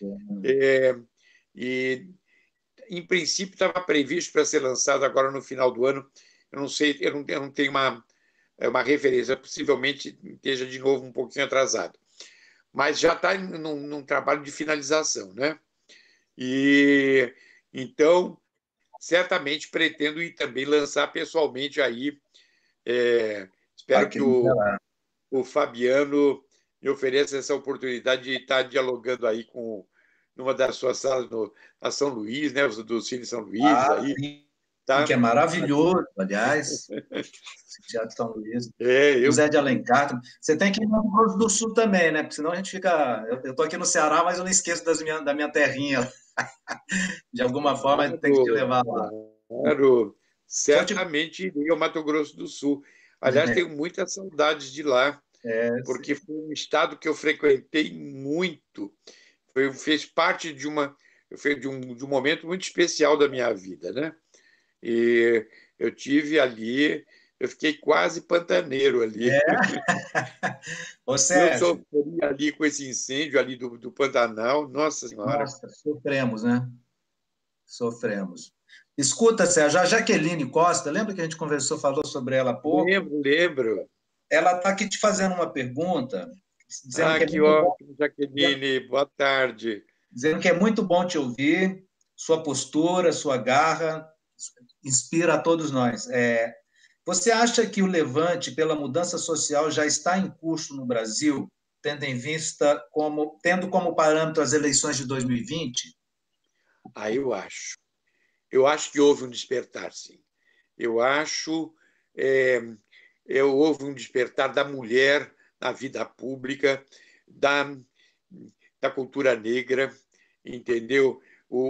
E, em princípio, estava previsto para ser lançado agora no final do ano. Eu não sei, eu não tenho uma referência, possivelmente esteja de novo um pouquinho atrasado. Mas já está num trabalho de finalização, né? E então, certamente pretendo ir também lançar pessoalmente aí. Espero que o Fabiano me ofereça essa oportunidade de estar dialogando aí numa das suas salas na São Luís, né? Do Cine São Luís. Aí, sim, tá? Que é maravilhoso, aliás. Teatro São Luís. José de Alencar. Você tem que ir no Mato Grosso do Sul também, né? Porque senão a gente fica... Eu estou aqui no Ceará, mas eu não esqueço da minha terrinha. De alguma forma, a gente tem que te levar lá. Claro, certamente irei ao Mato Grosso do Sul. Aliás, tenho muitas saudades de lá. porque foi um estado que eu frequentei muito. Fez parte de um momento muito especial da minha vida, né? E eu tive ali, eu fiquei quase pantaneiro ali. Ô, Eu Sérgio, sofri ali com esse incêndio ali do Pantanal, nossa Senhora. nossa, sofremos, né? Sofremos. Escuta, Sérgio, a Jaqueline Costa, lembra que a gente conversou, falou sobre ela há pouco? Lembro. Ela está aqui te fazendo uma pergunta, dizendo que é Que muito bom, ótimo, Jaqueline. Boa tarde. dizendo que é muito bom te ouvir, sua postura, sua garra, inspira a todos nós. Você acha que o levante pela mudança social já está em curso no Brasil, tendo como parâmetro as eleições de 2020? Eu acho. Eu acho que houve um despertar, sim. Eu acho houve um despertar da mulher na vida pública, da cultura negra, entendeu?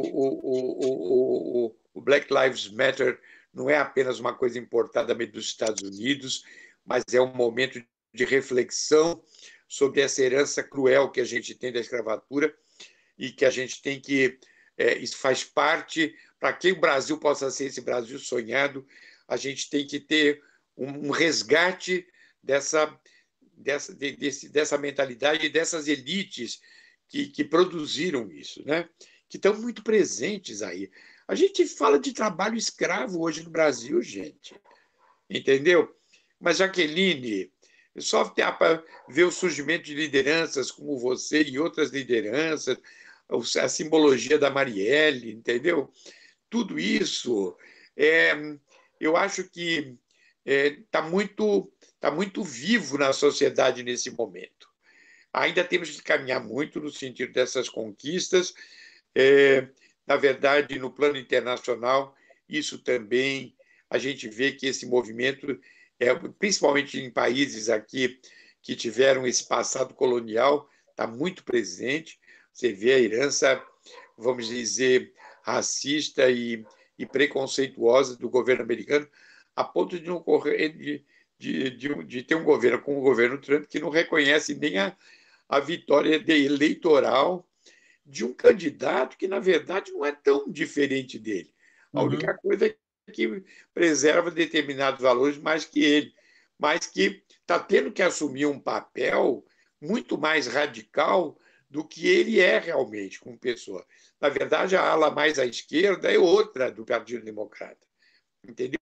O Black Lives Matter não é apenas uma coisa importada dos Estados Unidos, mas é um momento de reflexão sobre essa herança cruel que a gente tem da escravatura e que a gente tem que... isso faz parte... Para que o Brasil possa ser esse Brasil sonhado, a gente tem que ter um resgate dessa mentalidade e dessas elites que produziram isso, né? Que estão muito presentes aí. A gente fala de trabalho escravo hoje no Brasil, gente. Entendeu? Mas, Jaqueline, só para ver o surgimento de lideranças como você e outras lideranças, a simbologia da Marielle, entendeu? Tudo isso, eu acho que está muito vivo na sociedade nesse momento. Ainda temos que caminhar muito no sentido dessas conquistas. Na verdade, no plano internacional, isso também, a gente vê que esse movimento, principalmente em países aqui que tiveram esse passado colonial, está muito presente. Você vê a herança, vamos dizer, racista e preconceituosa do governo americano, a ponto de ter um governo como o governo Trump que não reconhece nem a vitória eleitoral de um candidato que, na verdade, não é tão diferente dele. A única coisa é que preserva determinados valores mais que ele, mas que está tendo que assumir um papel muito mais radical do que ele é realmente como pessoa. Na verdade, a ala mais à esquerda é outra do Partido Democrata. Entendeu?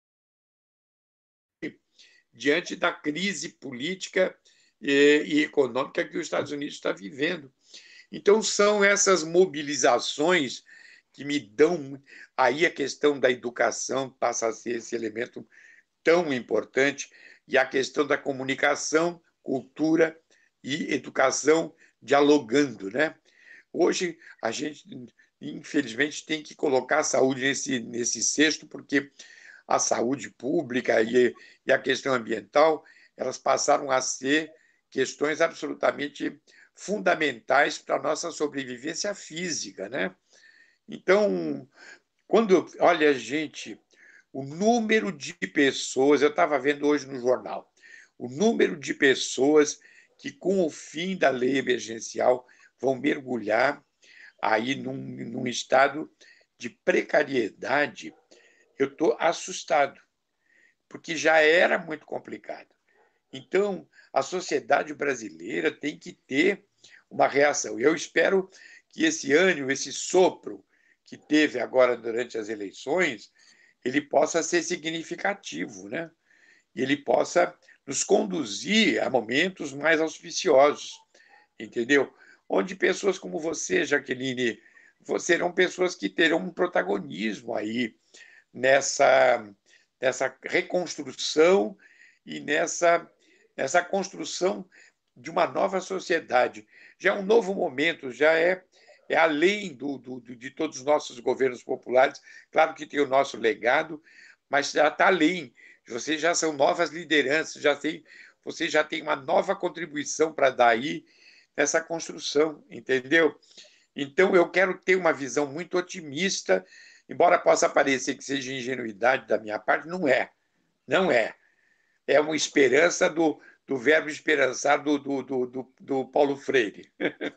Diante da crise política e econômica que os Estados Unidos está vivendo. Então, são essas mobilizações que me dão... Aí a questão da educação passa a ser esse elemento tão importante, e a questão da comunicação, cultura e educação dialogando, né? Hoje, a gente, infelizmente, tem que colocar a saúde nesse cesto, porque a saúde pública e a questão ambiental, elas passaram a ser questões absolutamente fundamentais para a nossa sobrevivência física, né? Então, olha, gente, o número de pessoas, eu estava vendo hoje no jornal, o número de pessoas que, com o fim da lei emergencial, vão mergulhar aí num estado de precariedade, eu estou assustado, porque já era muito complicado. Então, a sociedade brasileira tem que ter uma reação. Eu espero que esse ânimo, esse sopro que teve agora durante as eleições, ele possa ser significativo, né? E ele possa nos conduzir a momentos mais auspiciosos, entendeu? Onde pessoas como você, Jaqueline, serão pessoas que terão um protagonismo aí nessa reconstrução e nessa construção de uma nova sociedade. Já é um novo momento, já é além de todos os nossos governos populares. Claro que tem o nosso legado, mas já está além. Vocês já são novas lideranças, vocês já têm uma nova contribuição para dar aí nessa construção, entendeu? Então, eu quero ter uma visão muito otimista, embora possa parecer que seja ingenuidade da minha parte, não é. Não é. É uma esperança do verbo esperançar do Paulo Freire.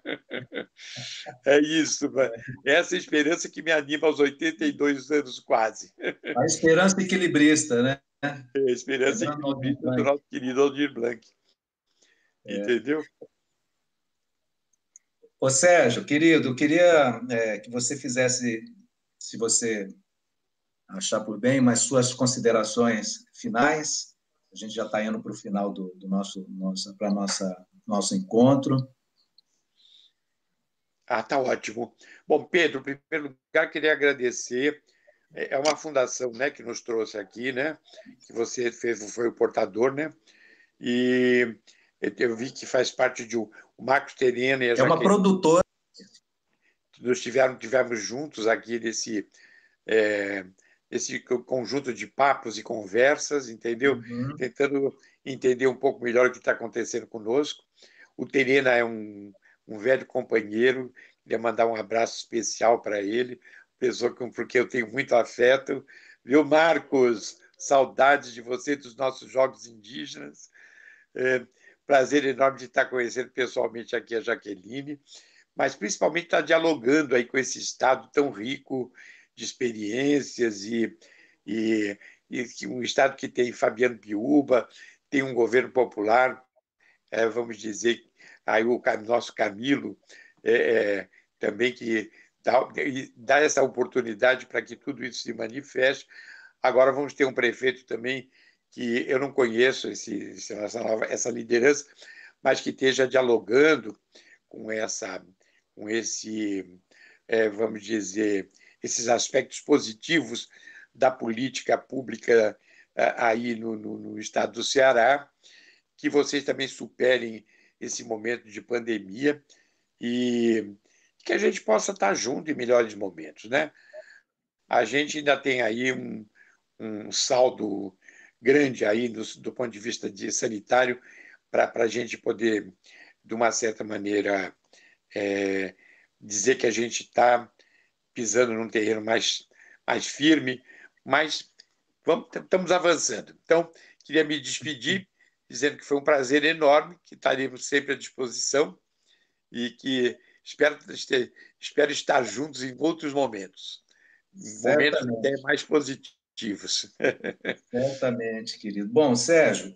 É isso, essa esperança que me anima aos 82 anos quase. A esperança equilibrista, né? A esperança equilibrista do nosso querido Aldir Blanc. Entendeu? Ô, Sérgio, querido, eu queria que você fizesse, se você achar por bem, mas suas considerações finais. A gente já está indo para o final do nosso encontro. Tá ótimo. Bom, Pedro, em primeiro lugar, queria agradecer. É uma fundação, né, que nos trouxe aqui, né, que você foi o portador, né, e eu vi que faz parte de o Marcos Terena e a Jaqueline. É uma produtora. Nós tivemos juntos aqui esse conjunto de papos e conversas, entendeu? Uhum. Tentando entender um pouco melhor o que está acontecendo conosco. O Terena é um velho companheiro, queria mandar um abraço especial para ele, pessoa porque eu tenho muito afeto. Viu, Marcos? Saudades de você, dos nossos jogos indígenas. Prazer enorme de estar conhecendo pessoalmente aqui a Jaqueline, mas principalmente estar dialogando aí com esse estado tão rico de experiências e um estado que tem Fabiano Piúba, tem um governo popular, vamos dizer, aí o nosso Camilo também que dá essa oportunidade para que tudo isso se manifeste. Agora vamos ter um prefeito também que eu não conheço essa liderança, mas que esteja dialogando com vamos dizer, esses aspectos positivos da política pública aí no estado do Ceará, que vocês também superem esse momento de pandemia e que a gente possa estar junto em melhores momentos, né? A gente ainda tem aí um saldo grande aí do ponto de vista sanitário para a gente poder, de uma certa maneira, dizer que a gente está pisando num terreno mais firme, mas estamos avançando. Então, queria me despedir dizendo que foi um prazer enorme, que estaremos sempre à disposição e que espero estar juntos em outros momentos, momentos até mais positivos. Certamente, querido. Bom, Sérgio,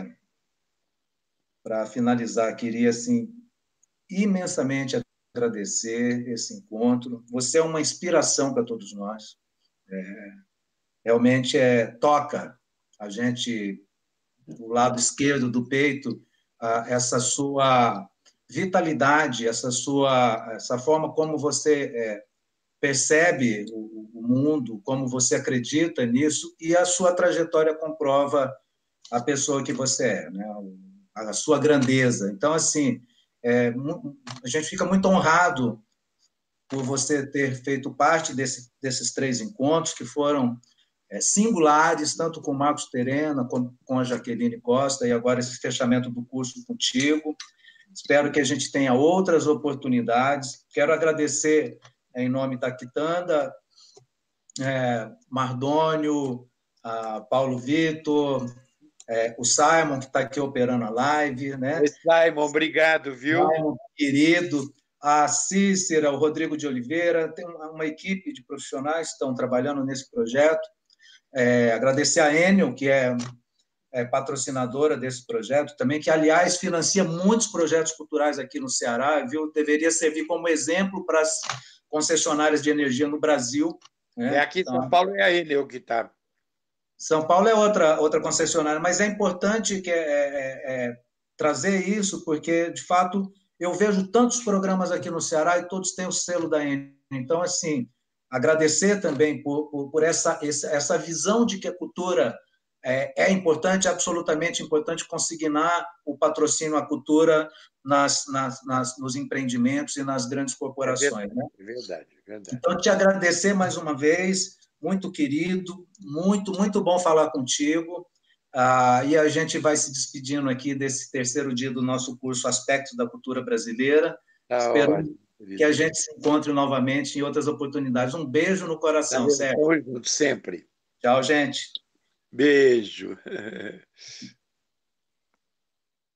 para finalizar, queria assim, imensamente agradecer esse encontro. Você é uma inspiração para todos nós. Realmente toca a gente, do lado esquerdo do peito, essa sua vitalidade, essa forma como você percebe o mundo, como você acredita nisso, e a sua trajetória comprova a pessoa que você é, né? A sua grandeza. Então, assim, a gente fica muito honrado por você ter feito parte desses 3 encontros, que foram singulares, tanto com o Marcos Terena, como com a Jaqueline Costa, e agora esse fechamento do curso contigo. Espero que a gente tenha outras oportunidades. Quero agradecer, em nome da Quitanda, Mardônio, Paulo Vitor, o Simon, que está aqui operando a live. Né? Oi, Simon, obrigado, viu? Simon, querido. A Cícera, o Rodrigo de Oliveira, tem uma equipe de profissionais que estão trabalhando nesse projeto. Agradecer a Enel, que é patrocinadora desse projeto também, que, aliás, financia muitos projetos culturais aqui no Ceará, viu? Deveria servir como exemplo para as concessionárias de energia no Brasil. Né? Aqui em São Paulo é a Enel que está. São Paulo é outra concessionária, mas é importante trazer isso, porque, de fato, eu vejo tantos programas aqui no Ceará e todos têm o selo da Enel. Então, assim, agradecer também por essa visão de que a cultura é importante, absolutamente importante, consignar o patrocínio à cultura nos empreendimentos e nas grandes corporações. É verdade. Então, te agradecer mais uma vez, muito querido, muito, muito bom falar contigo. E a gente vai se despedindo aqui desse 3º dia do nosso curso Aspectos da Cultura Brasileira. Esperando que a gente se encontre novamente em outras oportunidades. Um beijo no coração, Sérgio. Sempre. Tchau, gente. Beijo.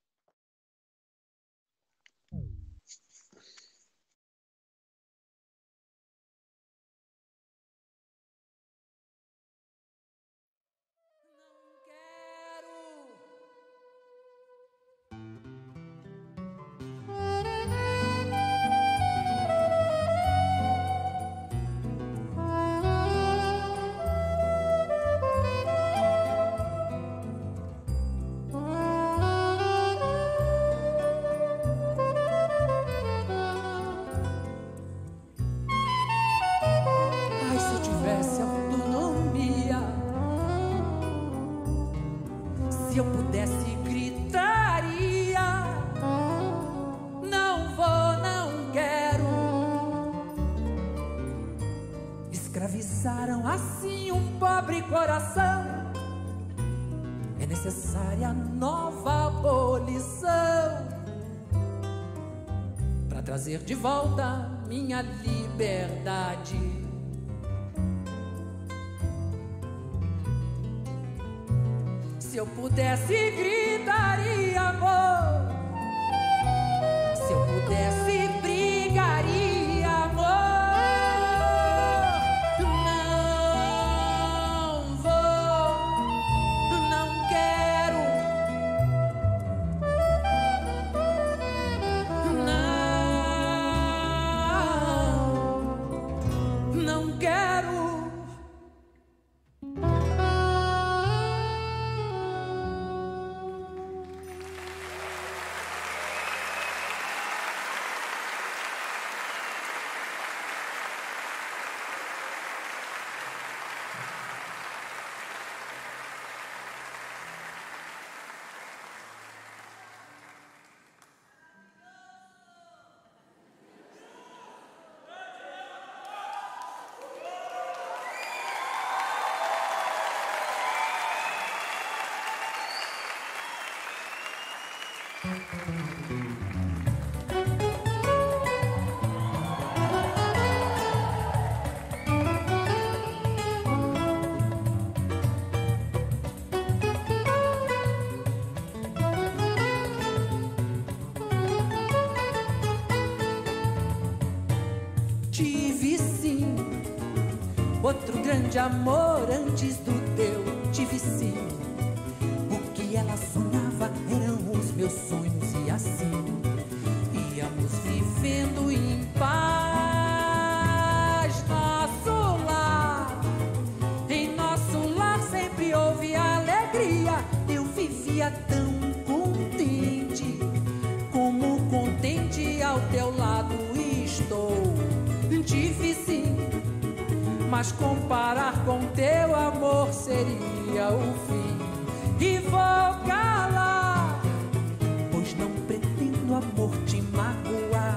pobre coração. É necessária nova abolição para trazer de volta minha liberdade. Se eu pudesse, gritaria amor. Se eu pudesse, brigaria amor. Não vou, não quero. Não quero. Tive sim outro grande amor antes do teu. Tive sim. O que ela sonhava eram os meus sonhos e assim íamos vivendo em paz. Nosso lar, em nosso lar sempre houve alegria. Eu vivia tão contente, como contente ao teu lado estou. Tive sim, mas comparar com teu amor seria o fim. E vou calar, pois não pretendo amor te magoar.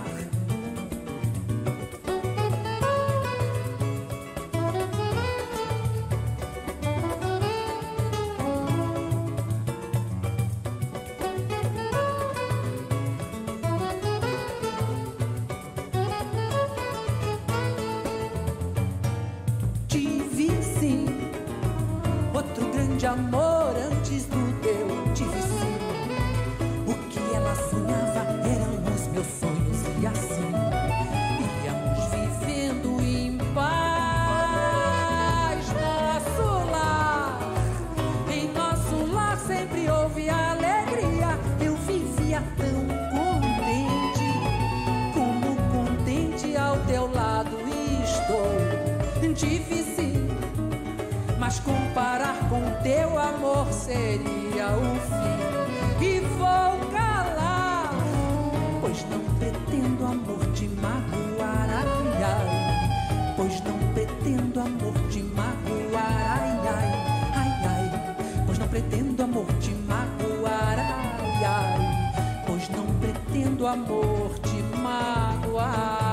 Amor antes do teu. Tive sim. O que ela sonhava eram os meus sonhos e assim íamos vivendo em paz. Nosso lar, em nosso lar sempre houve alegria. Eu vivia tão contente, como contente ao teu lado estou. Tive sim, mas comparar com teu amor seria o fim. E vou calar, pois não pretendo amor te magoar, ai, ai. Pois não pretendo amor te magoar, ai, ai, ai, ai. Pois não pretendo amor te magoar, ai, ai. Pois não pretendo amor te magoar.